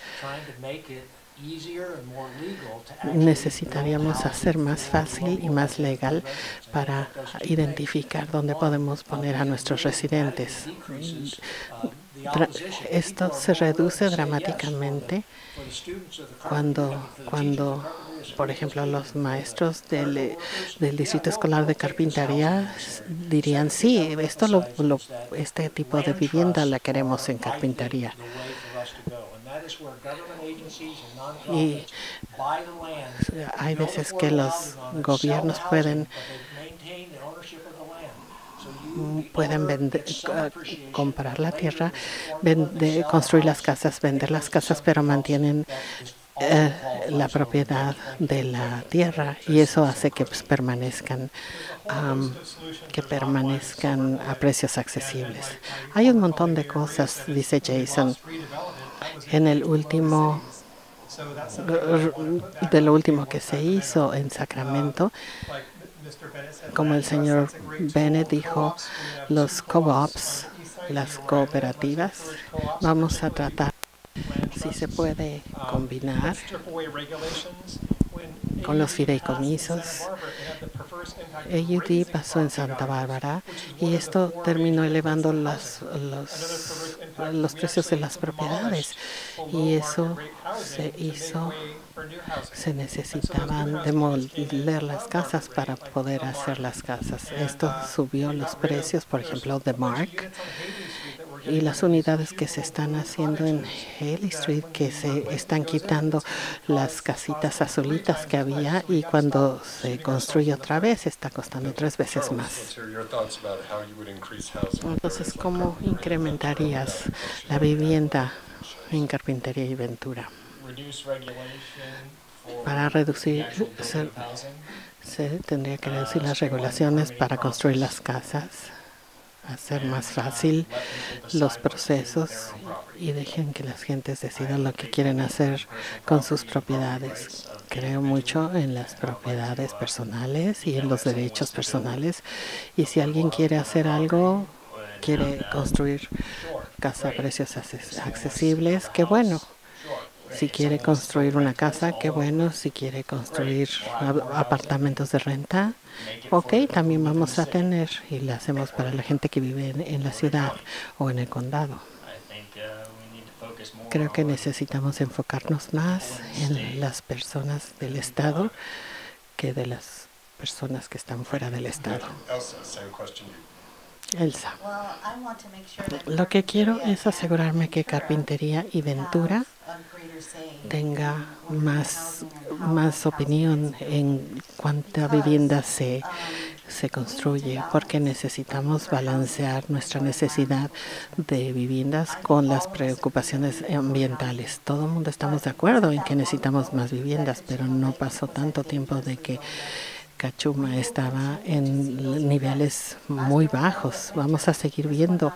Speaker 1: necesitaríamos hacer más fácil y más legal para identificar dónde podemos poner a nuestros residentes. Esto se reduce dramáticamente cuando por ejemplo, los maestros del Distrito Escolar de Carpintería dirían, sí, este tipo de vivienda la queremos en Carpintería. Y hay veces que los gobiernos pueden comprar la tierra, construir las casas, vender las casas, pero mantienen la propiedad de la tierra y eso hace que permanezcan a precios accesibles. Hay un montón de cosas, dice Jason, de lo último que se hizo en Sacramento. Como el señor Bennett dijo, los co-ops, las cooperativas, vamos a tratar si se puede combinar con los fideicomisos. AUD pasó en Santa Bárbara y esto terminó elevando los precios de las propiedades y eso se necesitaban demoler las casas para poder hacer las casas. Esto subió los precios, por ejemplo, de Mark y las unidades que se están haciendo en Haley Street, que se están quitando las casitas azulitas que había y cuando se construye otra vez está costando 3 veces más. Entonces, ¿cómo incrementarías la vivienda en Carpintería y Ventura? Para reducir, se tendría que reducir las regulaciones para construir las casas, hacer más fácil los procesos y dejen que las gentes decidan lo que quieren hacer con sus propiedades. creo mucho en las propiedades personales y en los derechos personales. Y si alguien quiere hacer algo, quiere construir casa a precios accesibles, qué bueno. Si quiere construir una casa, qué bueno. Si quiere construir apartamentos de renta, ok, también vamos a tener, y lo hacemos para la gente que vive en la ciudad o en el condado. Creo que necesitamos enfocarnos más en las personas del Estado que de las personas que están fuera del Estado. Elsa, lo que quiero es asegurarme que Carpintería y Ventura tenga más opinión en cuánta vivienda se construye, porque necesitamos balancear nuestra necesidad de viviendas con las preocupaciones ambientales. Todo el mundo estamos de acuerdo en que necesitamos más viviendas, pero no pasó tanto tiempo de que Cachuma estaba en niveles muy bajos. Vamos a seguir viendo,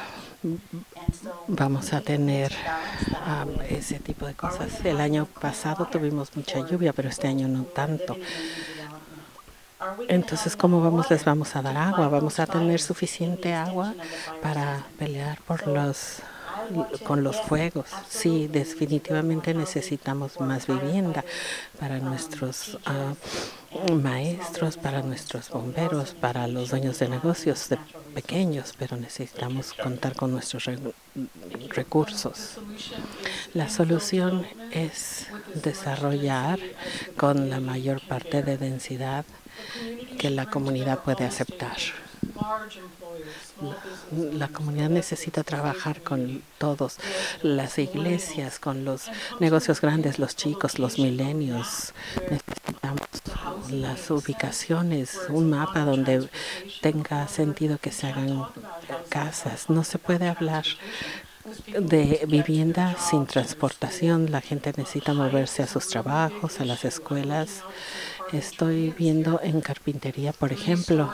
Speaker 1: vamos a tener ese tipo de cosas. El año pasado tuvimos mucha lluvia, pero este año no tanto. Entonces, ¿cómo les vamos a dar agua? ¿Vamos a tener suficiente agua para pelear con los fuegos? Sí, definitivamente necesitamos más vivienda para nuestros maestros, para nuestros bomberos, para los dueños de negocios pequeños, pero necesitamos contar con nuestros recursos. La solución es desarrollar con la mayor parte de densidad que la comunidad puede aceptar. La comunidad necesita trabajar con todos, las iglesias, con los negocios grandes, los chicos, los milenios. Necesitamos las ubicaciones, un mapa donde tenga sentido que se hagan casas. No se puede hablar de vivienda sin transportación. La gente necesita moverse a sus trabajos, a las escuelas. Estoy viendo en carpintería, por ejemplo,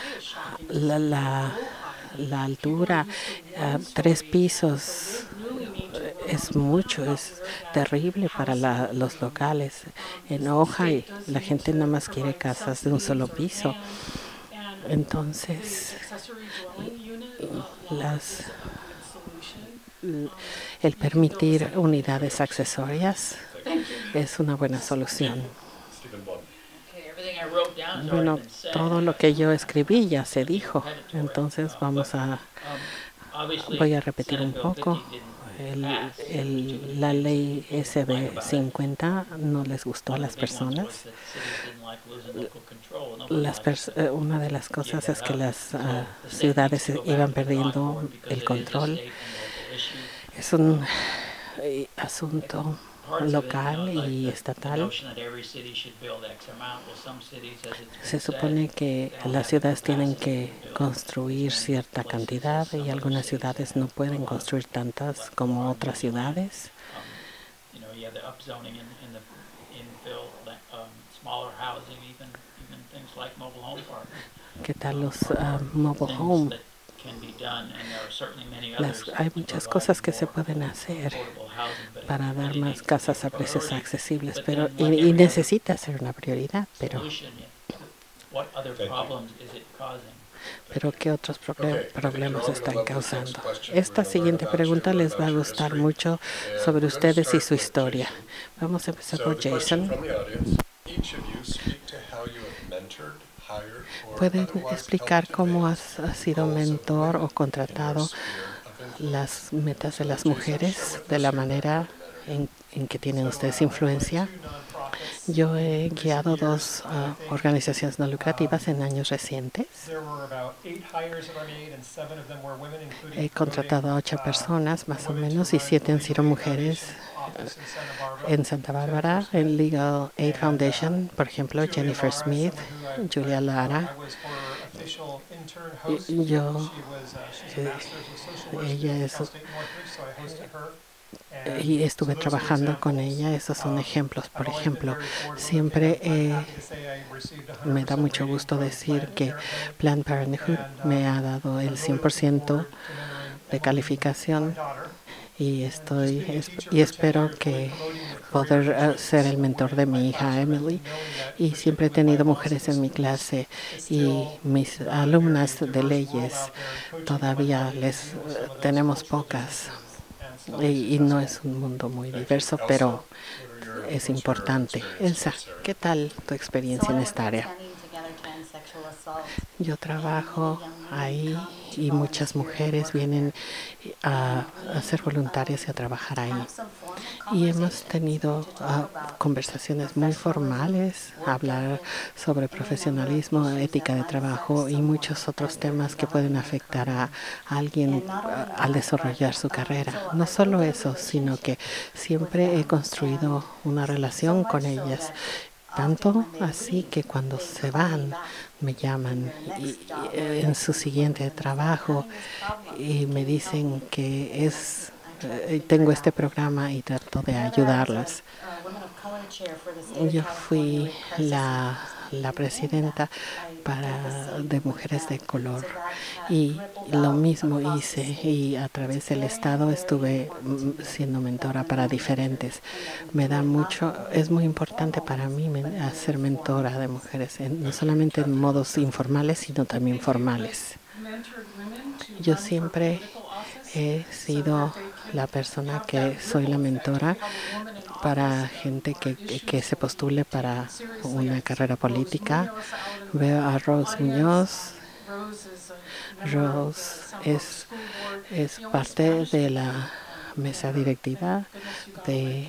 Speaker 1: la altura, 3 pisos, es mucho, es terrible para los locales. En Ojai la gente nada más quiere casas de un solo piso. Entonces, el permitir unidades accesorias es una buena solución. Bueno, todo lo que yo escribí ya se dijo, entonces voy a repetir un poco. La ley SB 50 no les gustó a las personas. Una de las cosas es que las ciudades iban perdiendo el control. Es un asunto local y estatal. Se supone que las ciudades tienen que construir cierta cantidad y algunas ciudades no pueden construir tantas como otras ciudades. ¿Qué tal los mobile home? Hay muchas cosas que se pueden hacer para dar más casas a precios accesibles, pero y necesita ser una prioridad, pero ¿qué otros problemas están causando? Esta siguiente pregunta les va a gustar mucho sobre ustedes y su historia. Vamos a empezar por Jason. ¿Pueden explicar cómo has sido mentor o contratado las metas de las mujeres de la manera en que tienen ustedes influencia? Yo he guiado 2 organizaciones no lucrativas en años recientes. He contratado a 8 personas más o menos y 7 han sido mujeres. En Santa Bárbara, en Legal Aid Foundation, por ejemplo, Jennifer Smith, Julia Lara. Y estuve trabajando con ella. Esos son ejemplos. Por ejemplo, siempre me da mucho gusto decir que Planned Parenthood me ha dado el 100% de calificación y espero que poder ser el mentor de mi hija Emily. Y siempre he tenido mujeres en mi clase y mis alumnas de leyes todavía tenemos pocas, y no es un mundo muy diverso, pero es importante. Elsa, ¿qué tal tu experiencia en esta área? Yo trabajo ahí y muchas mujeres vienen a ser voluntarias y a trabajar ahí. Y hemos tenido conversaciones muy formales, hablar sobre profesionalismo, ética de trabajo y muchos otros temas que pueden afectar a alguien al desarrollar su carrera. No solo eso, sino que siempre he construido una relación con ellas. Tanto así que cuando se van me llaman en su siguiente trabajo y me dicen que tengo este programa y trato de ayudarlas. Yo fui la presidenta de mujeres de color y lo mismo hice, y a través del estado estuve siendo mentora para diferentes. Me da mucho, es muy importante para mí ser mentora de mujeres, no solamente en modos informales sino también formales. Yo siempre he sido la persona que soy la mentora para gente que se postule para una carrera política. Veo a Rose Muñoz. Rose es parte de la mesa directiva de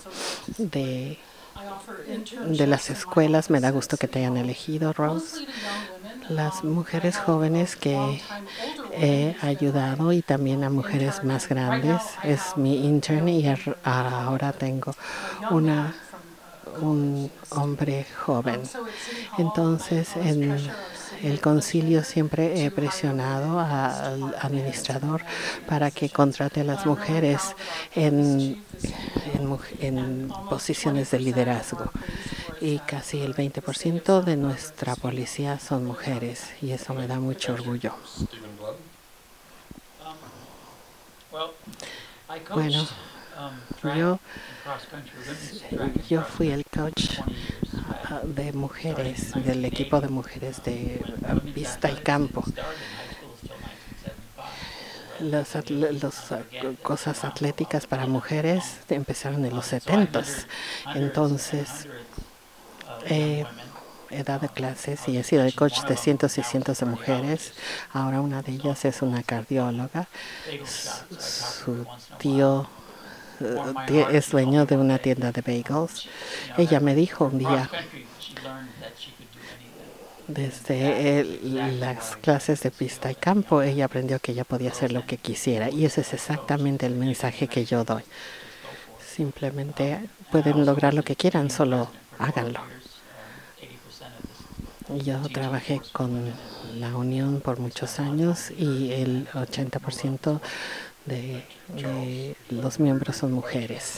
Speaker 1: las escuelas. Me da gusto que te hayan elegido, Rose. Las mujeres jóvenes que he ayudado y también a mujeres más grandes es mi intern, y ahora tengo un hombre joven. Entonces en el concilio siempre he presionado al administrador para que contrate a las mujeres en posiciones de liderazgo. Y casi el 20% de nuestra policía son mujeres, y eso me da mucho orgullo. Bueno, yo fui el coach de mujeres, del equipo de mujeres de pista y campo. Las cosas atléticas para mujeres empezaron en los 70s. Entonces he dado clases y he sido el coach de cientos y cientos de mujeres. Ahora una de ellas es una cardióloga. Su tío es dueño de una tienda de bagels. Ella me dijo un día, desde las clases de pista y campo, ella aprendió que ella podía hacer lo que quisiera, y ese es exactamente el mensaje que yo doy. Simplemente pueden lograr lo que quieran, solo háganlo. Yo trabajé con la Unión por muchos años y el 80% de los miembros son mujeres.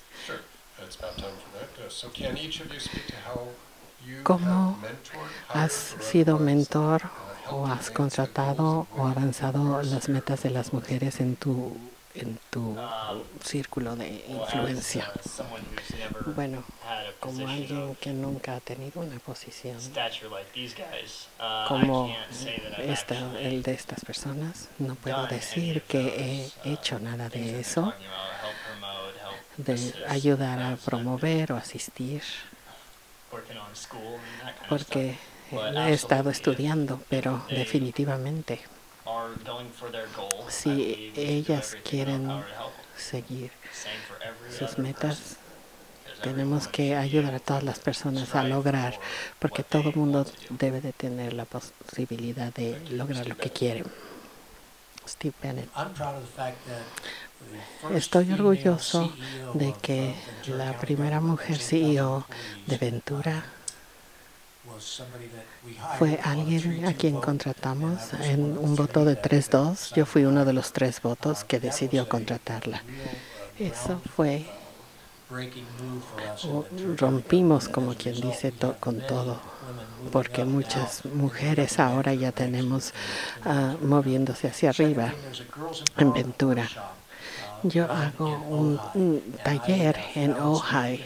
Speaker 1: ¿Cómo has sido mentor o has contratado o avanzado las metas de las mujeres en tu círculo de influencia? Bueno, como alguien que nunca ha tenido una posición como el de estas personas, no puedo decir que he hecho nada de eso, de ayudar a promover o asistir, porque he estado estudiando, pero definitivamente si ellas quieren seguir sus metas, tenemos que ayudar a todas las personas a lograr, porque todo el mundo debe de tener la posibilidad de lograr lo que quieren. Steve Bennett. Estoy orgulloso de que la primera mujer CEO de Ventura fue alguien a quien contratamos en un voto de 3-2. Yo fui uno de los 3 votos que decidió contratarla. Eso fue, rompimos, como quien dice, con todo, porque muchas mujeres ahora ya tenemos moviéndose hacia arriba en Ventura. Yo hago un taller en Ojai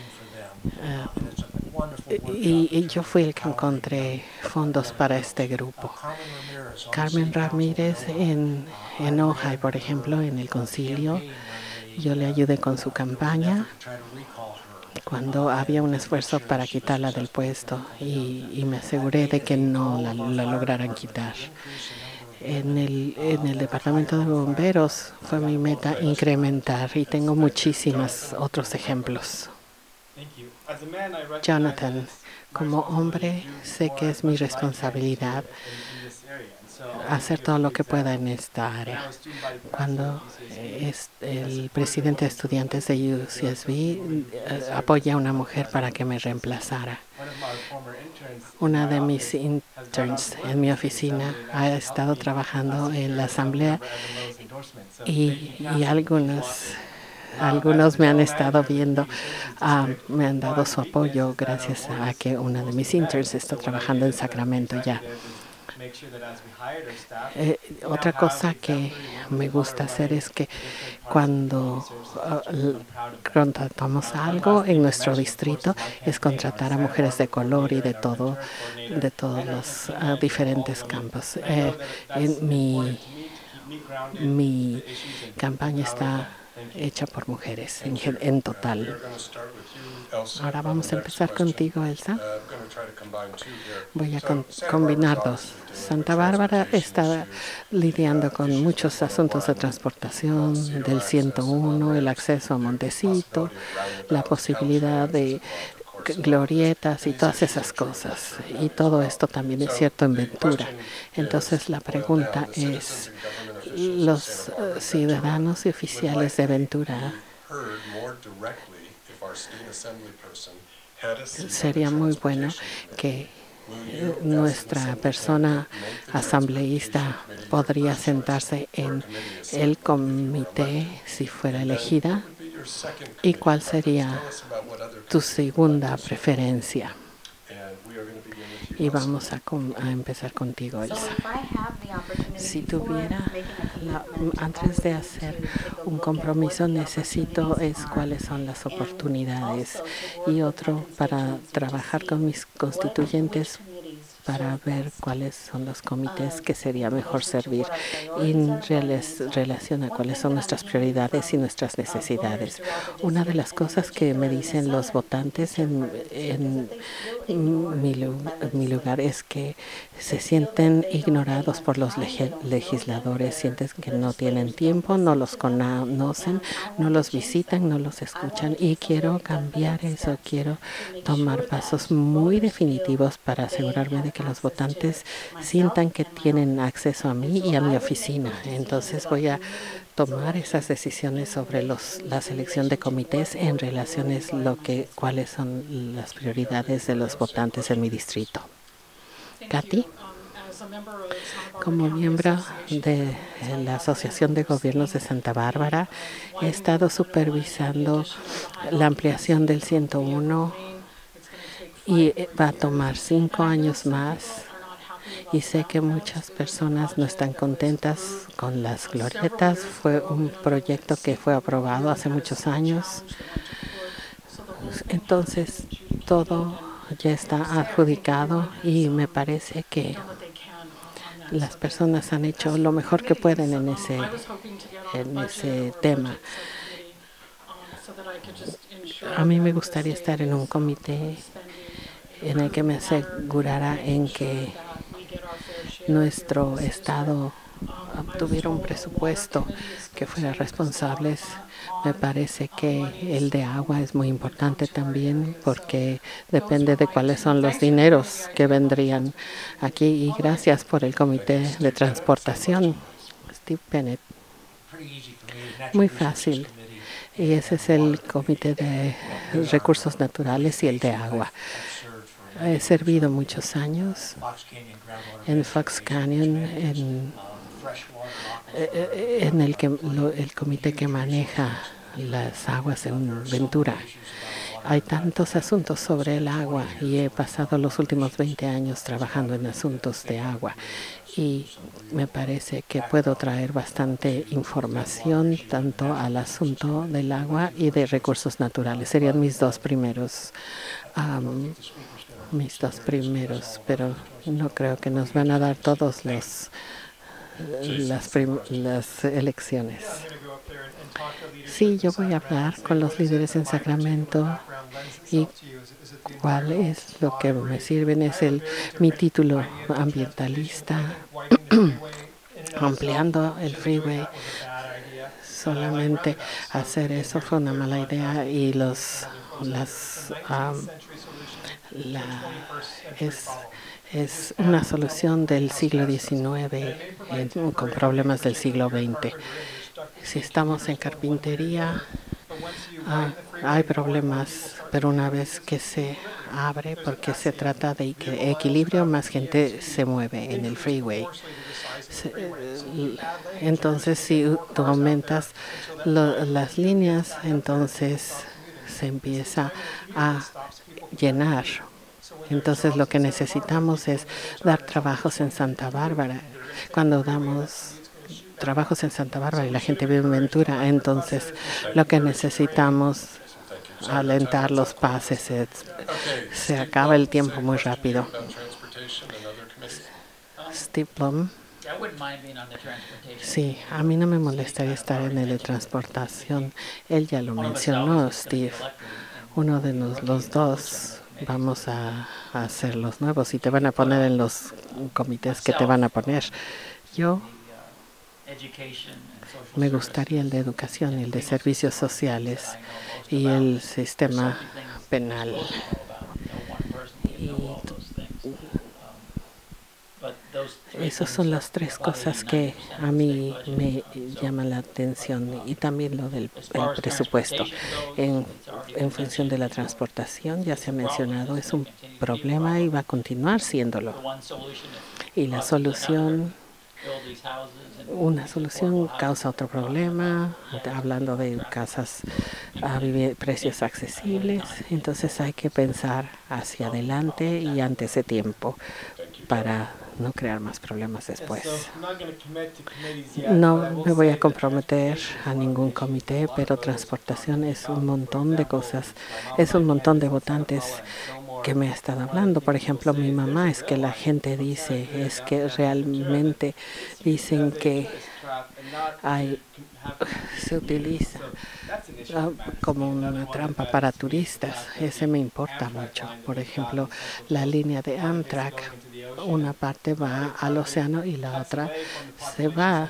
Speaker 1: y yo fui el que encontré fondos para este grupo. Carmen Ramírez en Ojai, por ejemplo, en el concilio, yo le ayudé con su campaña cuando había un esfuerzo para quitarla del puesto y me aseguré de que no la lograran quitar. En el departamento de bomberos fue mi meta incrementar y tengo muchísimos otros ejemplos. Jonathan, como hombre sé que es mi responsabilidad hacer todo lo que pueda en esta área. Cuando el presidente de estudiantes de UCSB apoya a una mujer para que me reemplazara. Una de mis interns en mi oficina ha estado trabajando en la asamblea y algunos me han estado viendo, me han dado su apoyo gracias a que una de mis interns está trabajando en Sacramento ya. Otra cosa que me gusta hacer es que cuando contratamos algo en nuestro distrito es contratar a mujeres de color y de todos los diferentes campos. Mi campaña está hecha por mujeres en total. Ahora vamos a empezar contigo, Elsa. Voy a combinar dos. Santa Bárbara está lidiando con muchos asuntos de transportación, del 101, el acceso a Montecito, la posibilidad de glorietas y todas esas cosas. Y todo esto también es cierto en Ventura. Entonces la pregunta es, los ciudadanos y oficiales de Ventura, sería muy bueno que nuestra persona asambleísta podría sentarse en el comité si fuera elegida. ¿Y cuál sería tu segunda preferencia? Y vamos a empezar contigo, Elsa. Si tuviera, antes de hacer un compromiso, necesito cuáles son las oportunidades y otro para trabajar con mis constituyentes para ver cuáles son los comités que sería mejor servir en relación a cuáles son nuestras prioridades y nuestras necesidades. Una de las cosas que me dicen los votantes en mi lugar es que se sienten ignorados por los legisladores, sienten que no tienen tiempo, no los conocen, no los visitan, no los escuchan, y quiero cambiar eso, quiero tomar pasos muy definitivos para asegurarme de que los votantes sientan que tienen acceso a mí y a mi oficina. Entonces voy a tomar esas decisiones sobre la selección de comités en relaciones cuáles son las prioridades de los votantes en mi distrito. Katy, como miembro de la Asociación de Gobiernos de Santa Bárbara, he estado supervisando la ampliación del 101 y va a tomar 5 años más. Y sé que muchas personas no están contentas con las glorietas. Fue un proyecto que fue aprobado hace muchos años. Entonces, todo ya está adjudicado y me parece que las personas han hecho lo mejor que pueden en ese tema. A mí me gustaría estar en un comité en el que me asegurara en que nuestro estado tuviera un presupuesto que fuera responsable. Me parece que el de agua es muy importante también porque depende de cuáles son los dineros que vendrían aquí. Y gracias por el comité de transportación, Steve Bennett. Muy fácil. Y ese es el comité de recursos naturales y el de agua. He servido muchos años en Fox Canyon, en el comité que maneja las aguas en Ventura. Hay tantos asuntos sobre el agua y he pasado los últimos 20 años trabajando en asuntos de agua y me parece que puedo traer bastante información tanto al asunto del agua y de recursos naturales. Serían mis dos primeros, pero no creo que nos van a dar todos las elecciones. Sí, yo voy a hablar con los líderes en Sacramento y cuál es lo que me sirven es mi título ambientalista, ampliando el freeway. Solamente hacer eso fue una mala idea y es una solución del siglo XIX con problemas del siglo XX. Si estamos en carpintería, hay problemas, pero una vez que se abre, porque se trata de equilibrio, más gente se mueve en el freeway. Entonces, si tú aumentas las líneas, entonces se empieza a llenar. Entonces, lo que necesitamos es dar trabajos en Santa Bárbara. Cuando damos trabajos en Santa Bárbara y la gente vive en Ventura, entonces lo que necesitamos alentar los pases. Se acaba el tiempo muy rápido. Steve Blum. Sí, a mí no me molestaría estar en el de transportación. Él ya lo mencionó, Steve. Uno de los dos vamos a hacer los nuevos y te van a poner en los comités que te van a poner. Yo me gustaría el de educación, el de servicios sociales y el sistema penal. Esas son las tres cosas que a mí me llaman la atención y también lo del presupuesto. En función de la transportación, ya se ha mencionado, es un problema y va a continuar siéndolo. Y la solución, una solución causa otro problema, hablando de casas a precios accesibles, entonces hay que pensar hacia adelante y antes de tiempo para no crear más problemas después. No me voy a comprometer a ningún comité, pero transportación es un montón de cosas, es un montón de votantes que me ha estado hablando. Por ejemplo, mi mamá, es que la gente dice, es que realmente dicen que se utiliza como una trampa para turistas. Ese me importa mucho. Por ejemplo, la línea de Amtrak, una parte va al océano y la otra se va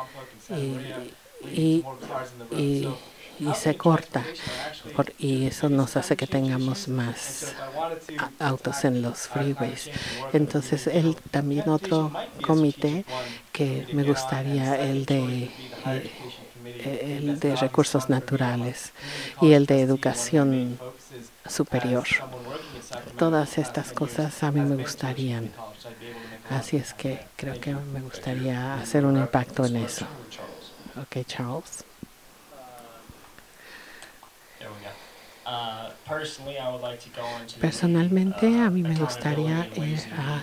Speaker 1: y se corta, y eso nos hace que tengamos más autos en los freeways. Entonces, también otro comité que me gustaría, el de recursos naturales y el de educación superior. Todas estas cosas a mí me gustarían. Así es que creo que me gustaría hacer un impacto en eso. Ok, Charles. Personalmente, a mí me gustaría ir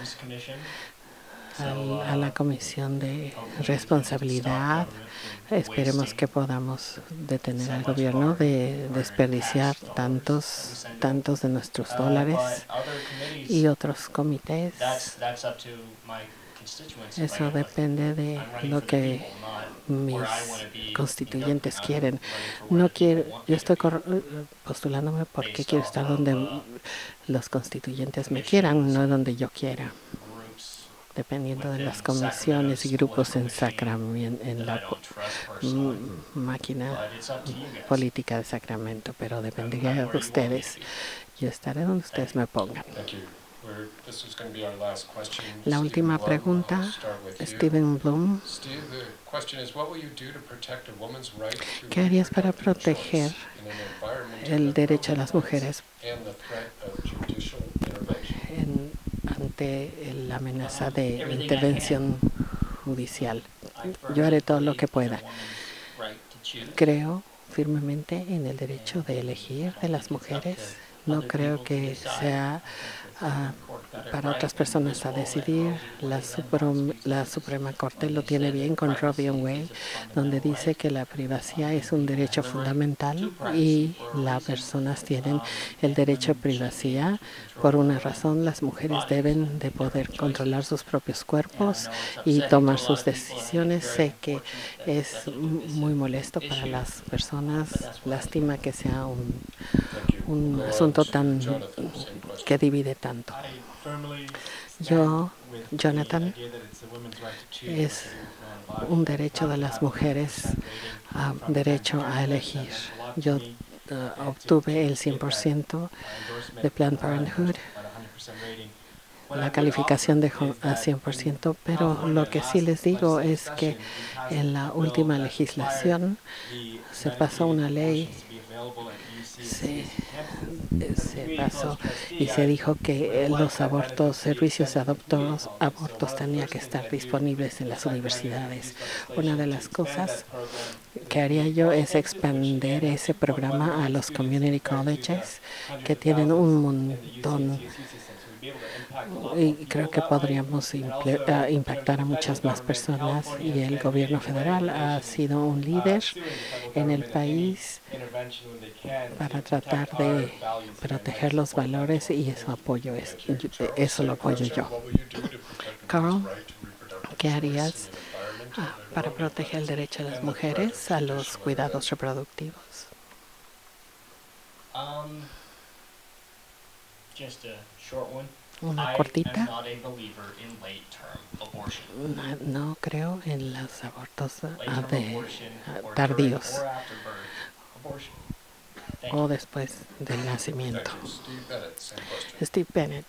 Speaker 1: a la Comisión de Responsabilidad. Esperemos que podamos detener al gobierno de desperdiciar tantos de nuestros dólares, y otros comités. Eso depende de lo que mis constituyentes quieren. Yo estoy postulándome porque quiero estar donde los constituyentes me quieran, no donde yo quiera. Dependiendo de las comisiones y grupos en Sacramento, en la máquina política de Sacramento, pero dependería de ustedes. Yo estaré donde ustedes me pongan. La última pregunta, Stephen Blum. ¿Qué harías para proteger el derecho de las mujeres ante la amenaza de intervención judicial? Yo haré todo lo que pueda. Creo firmemente en el derecho de elegir de las mujeres. No creo que sea para otras personas a decidir. La Suprema Corte lo tiene bien con Roe v. Wade, donde dice que la privacidad es un derecho fundamental y las personas tienen el derecho a privacidad. Por una razón, las mujeres deben de poder controlar sus propios cuerpos y tomar sus decisiones. Sé que es muy molesto para las personas. Lástima que sea un asunto tan que divide tanto. Jonathan, es un derecho de las mujeres, derecho a elegir. Yo obtuve el 100% de Planned Parenthood, la calificación de a 100%, pero lo que sí les digo es que en la última legislación se pasó una ley, se pasó y se dijo que los servicios de abortos tenían que estar disponibles en las universidades. Una de las cosas que haría yo es expandir ese programa a los community colleges, que tienen un montón, y creo que podríamos impactar a muchas más personas, y el gobierno federal ha sido un líder en el país para tratar de proteger los valores, y eso lo apoyo yo. Carl, ¿qué harías para proteger el derecho de las mujeres a los cuidados reproductivos? Una cortita. No creo en los abortos tardíos o después del nacimiento. Steve Bennett.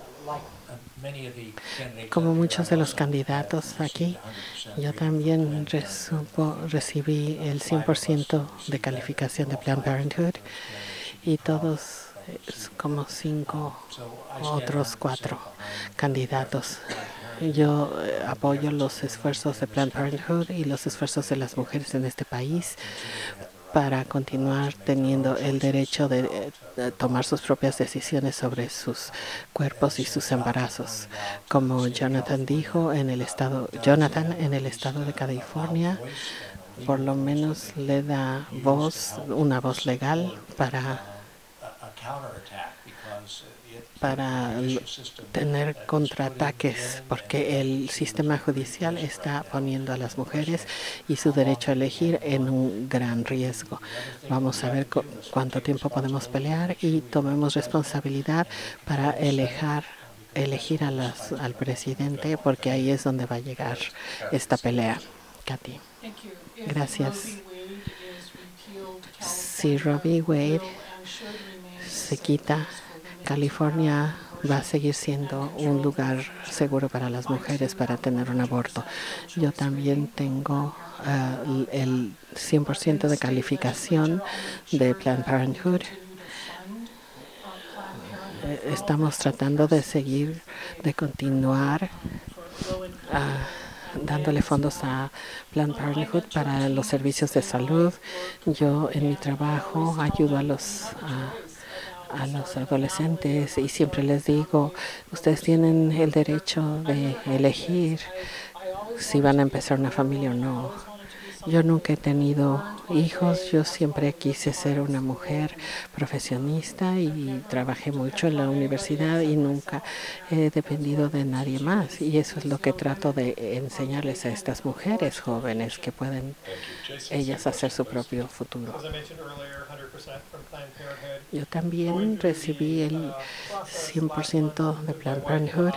Speaker 1: Como muchos de los candidatos aquí, yo también recibí el 100% de calificación de Planned Parenthood, y todos como 4 candidatos. Yo apoyo los esfuerzos de Planned Parenthood y los esfuerzos de las mujeres en este país para continuar teniendo el derecho de tomar sus propias decisiones sobre sus cuerpos y sus embarazos. Como Jonathan dijo, en el estado de California, por lo menos le da una voz legal para tener contraataques, porque el sistema judicial está poniendo a las mujeres y su derecho a elegir en un gran riesgo. Vamos a ver cuánto tiempo podemos pelear y tomemos responsabilidad para elegir al presidente, porque ahí es donde va a llegar esta pelea. Katy. Gracias. Si Roe v. Wade se quita, California va a seguir siendo un lugar seguro para las mujeres para tener un aborto. Yo también tengo el 100% de calificación de Planned Parenthood. Estamos tratando de continuar dándole fondos a Planned Parenthood para los servicios de salud. Yo en mi trabajo ayudo a los adolescentes y siempre les digo, ustedes tienen el derecho de elegir si van a empezar una familia o no. Yo nunca he tenido hijos, yo siempre quise ser una mujer profesionista y trabajé mucho en la universidad y nunca he dependido de nadie más. Y eso es lo que trato de enseñarles a estas mujeres jóvenes, que pueden ellas hacer su propio futuro. Yo también recibí el 100% de Planned Parenthood.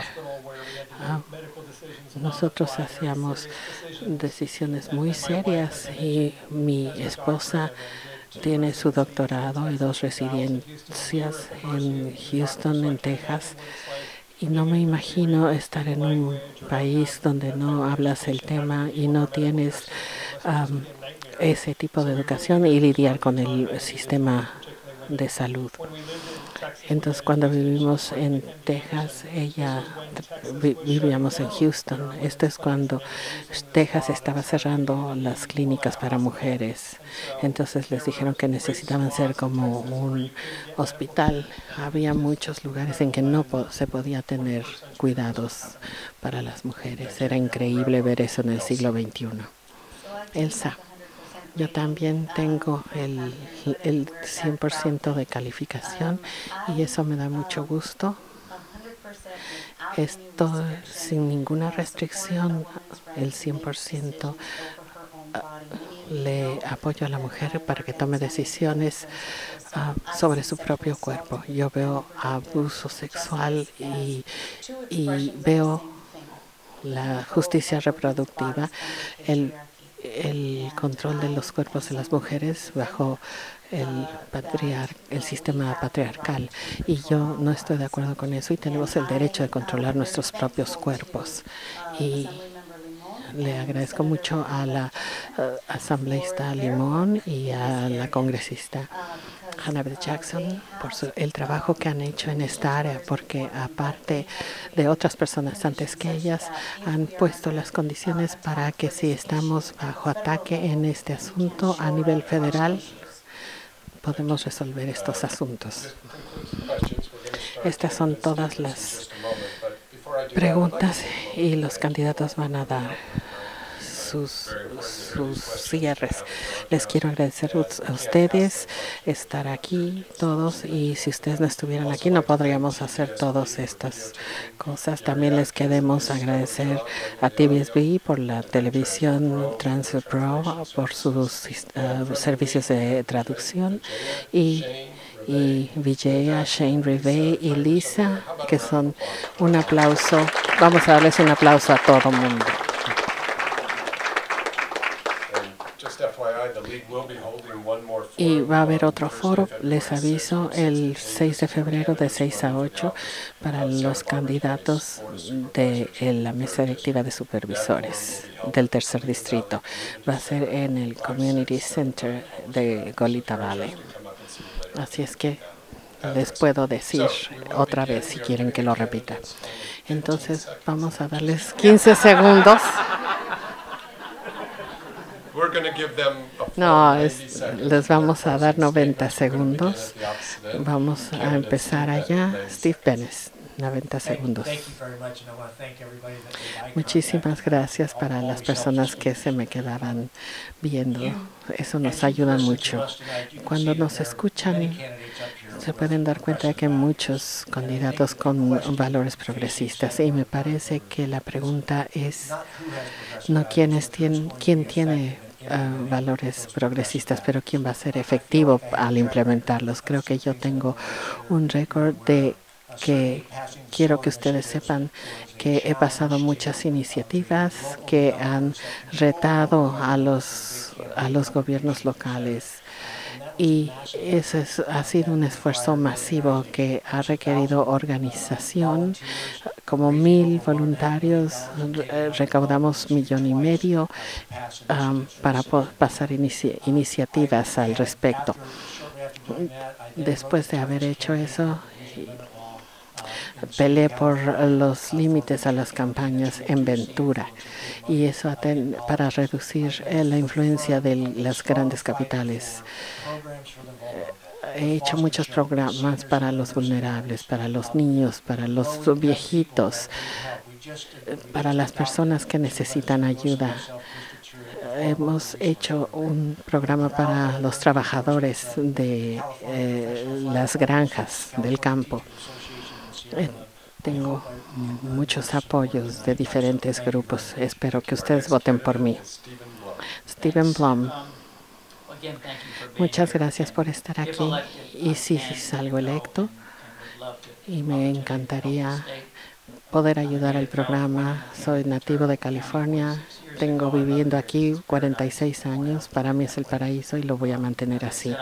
Speaker 1: Nosotros hacíamos decisiones muy serias y mi esposa tiene su doctorado y 2 residencias en Houston, en Texas. Y no me imagino estar en un país donde no hablas el tema y no tienes ese tipo de educación y lidiar con el sistema de salud. Entonces, cuando vivimos en Texas, vivíamos en Houston. Esto es cuando Texas estaba cerrando las clínicas para mujeres. Entonces les dijeron que necesitaban ser como un hospital. Había muchos lugares en que no se podía tener cuidados para las mujeres. Era increíble ver eso en el siglo XXI. Elsa. Yo también tengo el 100% de calificación y eso me da mucho gusto. Esto sin ninguna restricción, el 100% le apoyo a la mujer para que tome decisiones sobre su propio cuerpo. Yo veo abuso sexual y veo la justicia reproductiva, el control de los cuerpos de las mujeres bajo el sistema patriarcal, y yo no estoy de acuerdo con eso, y tenemos el derecho de controlar nuestros propios cuerpos. Y le agradezco mucho a la asambleísta Limón y a la congresista Hannah Jackson por el trabajo que han hecho en esta área, porque aparte de otras personas antes que ellas, han puesto las condiciones para que si estamos bajo ataque en este asunto a nivel federal, podemos resolver estos asuntos. Estas son todas las preguntas y los candidatos van a dar sus cierres. Les quiero agradecer a ustedes estar aquí todos, y si ustedes no estuvieran aquí no podríamos hacer todas estas cosas. También les queremos agradecer a TVSB por la televisión Transfer Pro, por sus servicios de traducción, y Vijaya, Shane Rive y Lisa, que son un aplauso. Vamos a darles un aplauso a todo el mundo. Y va a haber otro foro, les aviso, el 6 de febrero de 6 a 8 para los candidatos de la mesa directiva de supervisores del tercer distrito. Va a ser en el Community Center de Goleta Valley. Así es que les puedo decir otra vez si quieren que lo repita. Entonces vamos a darles 15 segundos. No, les vamos a dar 90 segundos. Vamos a empezar allá. Steve Pennis, 90 segundos. Muchísimas gracias para las personas que se me quedaban viendo. Eso nos ayuda mucho. Cuando nos escuchan, se pueden dar cuenta de que hay muchos candidatos con valores progresistas, y me parece que la pregunta es no quién tiene valores progresistas, pero quién va a ser efectivo al implementarlos. Creo que yo tengo un récord de que quiero que ustedes sepan que he pasado muchas iniciativas que han retado a los gobiernos locales, y ese ha sido un esfuerzo masivo que ha requerido organización. Como 1,000 voluntarios, recaudamos 1,5 millones para pasar iniciativas al respecto. Después de haber hecho eso, peleé por los límites a las campañas en Ventura, y eso para reducir la influencia de las grandes capitales. He hecho muchos programas para los vulnerables, para los niños, para los viejitos, para las personas que necesitan ayuda. Hemos hecho un programa para los trabajadores de las granjas del campo. Tengo muchos apoyos de diferentes grupos. Espero que ustedes voten por mí. Stephen Blum. Muchas gracias por estar aquí. Y si salgo electo, y me encantaría poder ayudar al programa. Soy nativo de California. Tengo viviendo aquí 46 años. Para mí es el paraíso y lo voy a mantener así.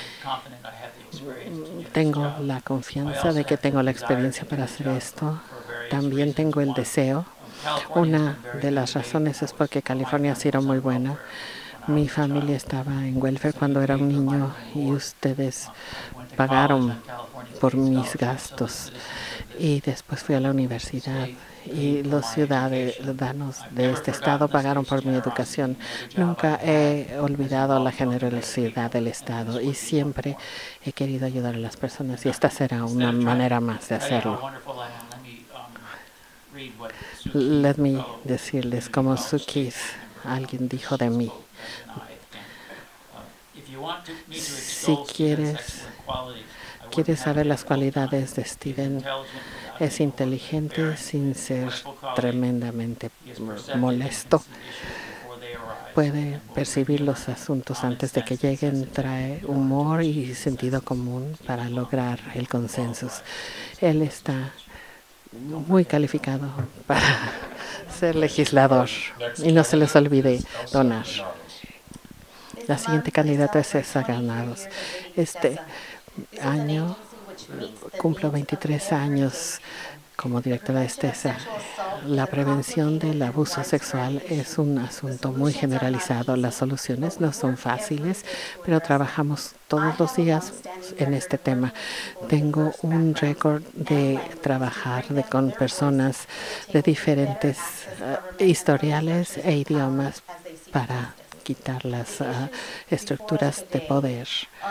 Speaker 1: Tengo la confianza de que tengo la experiencia para hacer esto. También tengo el deseo. Una de las razones es porque California ha sido muy buena. Mi familia estaba en welfare cuando era un niño y ustedes pagaron por mis gastos. Y después fui a la universidad y los ciudadanos de este estado pagaron por mi educación. Nunca he olvidado la generosidad del estado y siempre he querido ayudar a las personas y esta será una manera más de hacerlo. Let me decirles como Suki, alguien dijo de mí. Si quieres saber las cualidades de Steven, es inteligente sin ser tremendamente molesto. Puede percibir los asuntos antes de que lleguen, trae humor y sentido común para lograr el consenso. Él está muy calificado para ser legislador y no se les olvide donar. La siguiente candidata es César Granados. Este año cumplo 23 años como directora de STESA. La prevención del abuso sexual es un asunto muy generalizado. Las soluciones no son fáciles, pero trabajamos todos los días en este tema. Tengo un récord de trabajar con personas de diferentes historiales e idiomas para quitar las estructuras de poder.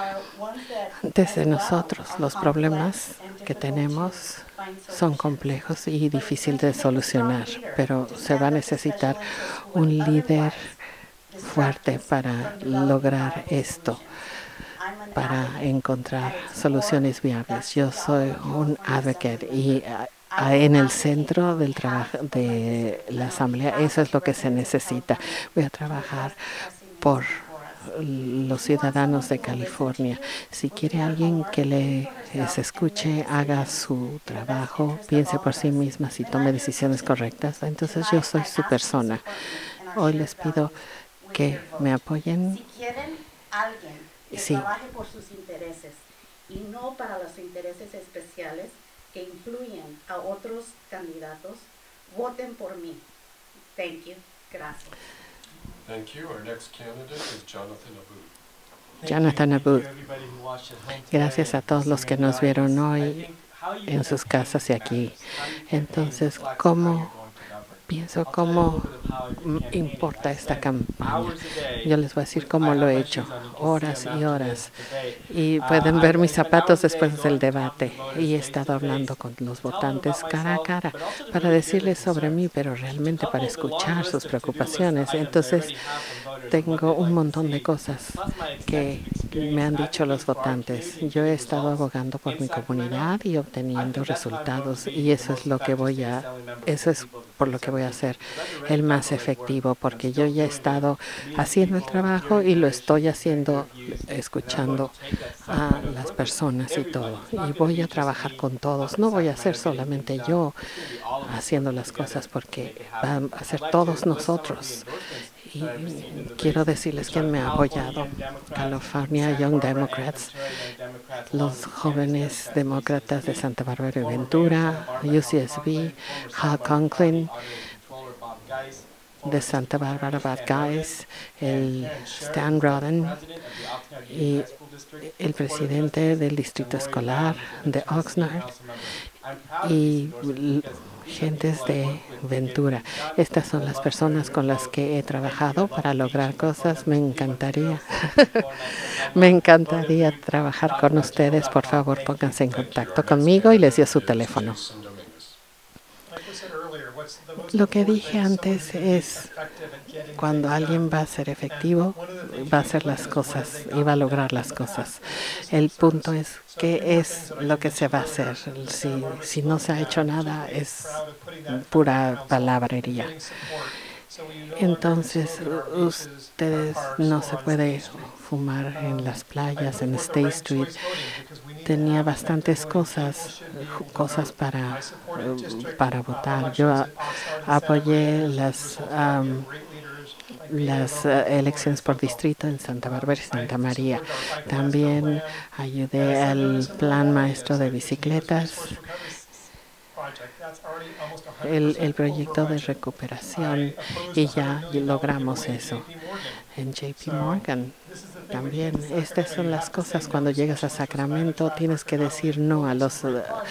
Speaker 1: Desde nosotros, los problemas que tenemos son complejos y difíciles de solucionar, pero se va a necesitar un líder fuerte para lograr esto, para encontrar soluciones viables. Yo soy un advocate y en el centro del trabajo de la asamblea, eso es lo que se necesita. Voy a trabajar por los ciudadanos de California. Si quiere alguien que les escuche, haga su trabajo, piense por sí misma y tome decisiones correctas, entonces yo soy su persona. Hoy les pido que me apoyen.
Speaker 6: Si quieren alguien que trabaje por sus intereses y no para los intereses especiales que influyen a otros candidatos, voten por mí. Thank you. Gracias.
Speaker 2: Thank you. Our next candidate is Jonathan Abboud.
Speaker 1: Jonathan Abboud. Gracias a todos los que nos vieron hoy en sus casas y aquí. Entonces, pienso cómo importa esta campaña. Yo les voy a decir cómo lo he hecho, horas y horas. Y pueden ver mis zapatos después del debate. Y he estado hablando con los votantes cara a cara para decirles sobre mí, pero realmente para escuchar sus preocupaciones. Entonces, tengo un montón de cosas que me han dicho los votantes. Yo he estado abogando por mi comunidad y obteniendo resultados. Y eso es por lo que voy a hacer el más efectivo, porque yo ya he estado haciendo el trabajo y lo estoy haciendo escuchando a las personas y todo. Y voy a trabajar con todos. No voy a ser solamente yo haciendo las cosas, porque van a ser todos nosotros. Y quiero decirles quién me ha apoyado. California Young Democrats, los jóvenes demócratas de Santa Bárbara y Ventura, UCSB, Hal Conklin de Santa Bárbara Bad Guys, el Stan Rodden y el presidente del distrito escolar de Oxnard y gentes de Ventura. Estas son las personas con las que he trabajado para lograr cosas. Me encantaría trabajar con ustedes. Por favor, pónganse en contacto conmigo y les doy su teléfono. Lo que dije antes es, cuando alguien va a ser efectivo, va a hacer las cosas y va a lograr las cosas. El punto es qué es lo que se va a hacer. Si no se ha hecho nada, es pura palabrería. Entonces, ustedes no se puede fumar en las playas, en State Street. Tenía bastantes cosas para votar. Yo apoyé las elecciones por distrito en Santa Bárbara y Santa María. También ayudé al plan maestro de bicicletas, el proyecto de recuperación, y ya logramos eso. en JP Morgan. También, estas son las cosas cuando llegas a Sacramento, tienes que decir no a los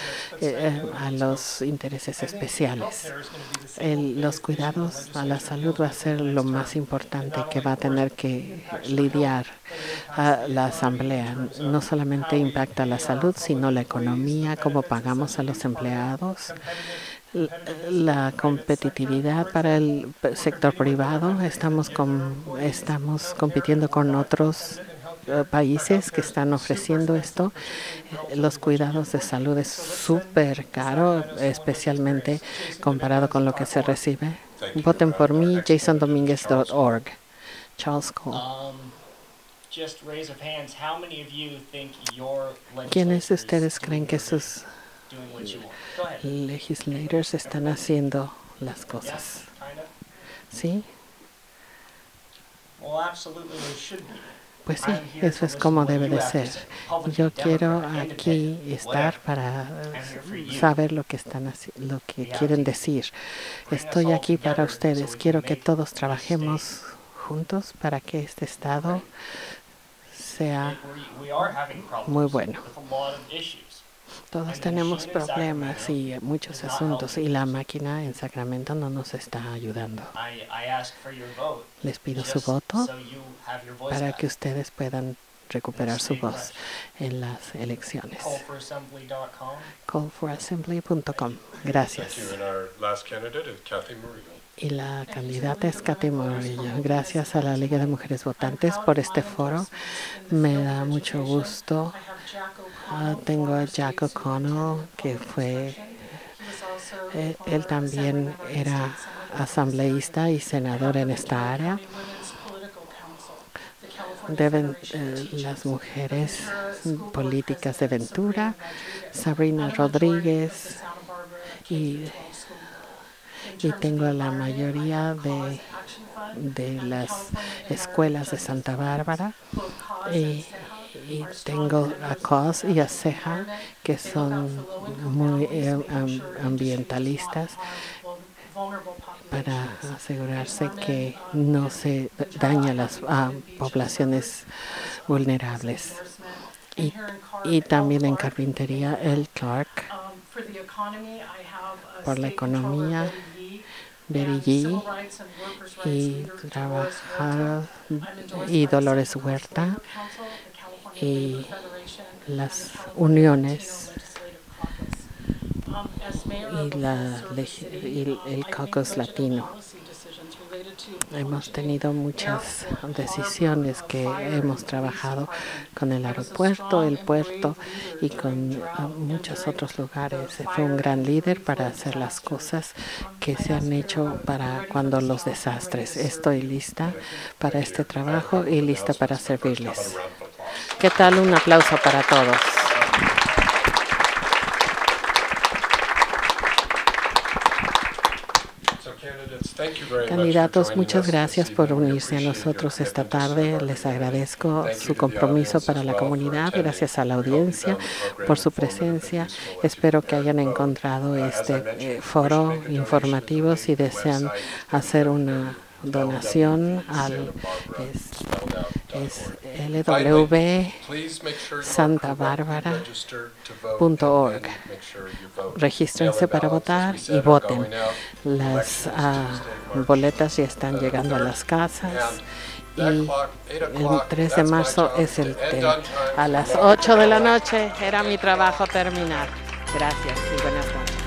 Speaker 1: intereses especiales. Los cuidados a la salud va a ser lo más importante que va a tener que lidiar a la asamblea. No solamente impacta la salud, sino la economía, cómo pagamos a los empleados, la competitividad para el sector privado. Estamos compitiendo con otros países que están ofreciendo esto. Los cuidados de salud es súper caro, especialmente comparado con lo que se recibe. Voten por mí, jasondominguez.org. Charles Cole. ¿Quiénes de ustedes creen que sus legislators están haciendo las cosas? ¿Sí? Pues sí, eso es como debe de ser. Yo quiero aquí estar para saber lo que quieren decir. Estoy aquí para ustedes. Quiero que todos trabajemos juntos para que este estado sea muy bueno. Todos tenemos problemas y muchos asuntos y la máquina en Sacramento no nos está ayudando. Les pido su voto para que ustedes puedan recuperar su voz en las elecciones. Callforassembly.com. Gracias. Y la candidata es Cathy Murillo. Gracias a la Liga de Mujeres Votantes por este foro. Me da mucho gusto. Tengo a Jack O'Connell, que fue, él también era asambleísta y senador en esta área. Las mujeres políticas de Ventura, Sabrina Rodríguez, y tengo a la mayoría de las escuelas de Santa Bárbara, y tengo a COS y a CEJA, que son muy ambientalistas, para asegurarse que no se daña a las poblaciones vulnerables. Y también en carpintería, el Clark. Por la economía, Betty G. y trabajar, y Dolores Huerta, y las uniones y el caucus latino. Hemos tenido muchas decisiones que hemos trabajado con el aeropuerto, el puerto y con muchos otros lugares. Fue un gran líder para hacer las cosas que se han hecho para cuando los desastres. Estoy lista para este trabajo y lista para servirles. ¿Qué tal? Un aplauso para todos. Candidatos, muchas gracias por unirse a nosotros esta tarde. Les agradezco su compromiso para la comunidad. Gracias a la audiencia por su presencia. Espero que hayan encontrado este foro informativo. Si desean hacer una donación al lwsantabarbara.org. Regístrense para votar y voten. Las boletas ya están llegando a las casas. Y el 3 de marzo es el tema. A las 8 de la noche era mi trabajo terminar. Gracias y buenas noches.